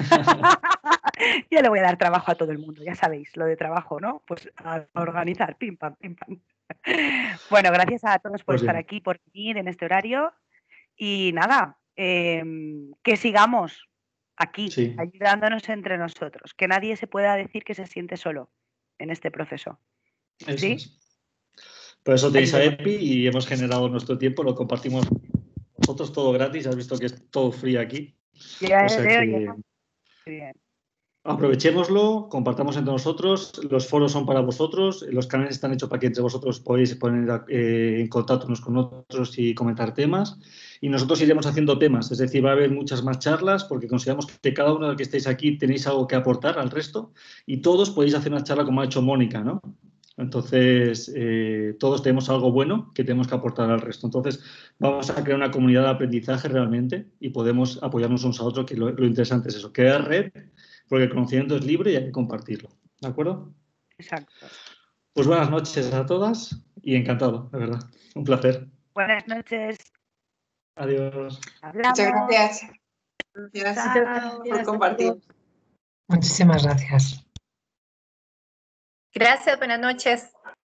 Yo le voy a dar trabajo a todo el mundo, ya sabéis, lo de trabajo, ¿no? Pues a organizar, pim, pam, pim, pam. Bueno, gracias a todos por Pues estar bien. aquí, por venir en este horario. Y nada, eh, que sigamos aquí, Sí. ayudándonos entre nosotros, que nadie se pueda decir que se siente solo en este proceso. Eso ¿Sí? es. Por eso tenéis a Ayudemos. EPI y hemos generado nuestro tiempo, lo compartimos nosotros todo gratis, has visto que es todo free aquí. Ya O sea veo, que ya. Bien. aprovechémoslo, compartamos entre nosotros, los foros son para vosotros, los canales están hechos para que entre vosotros podáis poner eh, en contacto unos con otros y comentar temas. Y nosotros iremos haciendo temas, es decir, va a haber muchas más charlas porque consideramos que cada uno de los que estáis aquí tenéis algo que aportar al resto y todos podéis hacer una charla como ha hecho Mónica, ¿no? Entonces, eh, todos tenemos algo bueno que tenemos que aportar al resto. Entonces, vamos a crear una comunidad de aprendizaje realmente y podemos apoyarnos unos a otros, que lo, lo interesante es eso, crear red, porque el conocimiento es libre y hay que compartirlo. ¿De acuerdo? Exacto. Pues buenas noches a todas y encantado, de verdad. Un placer. Buenas noches. Adiós. Hablamos. Muchas gracias. Gracias Chao. por compartir. Muchísimas gracias. Gracias, buenas noches.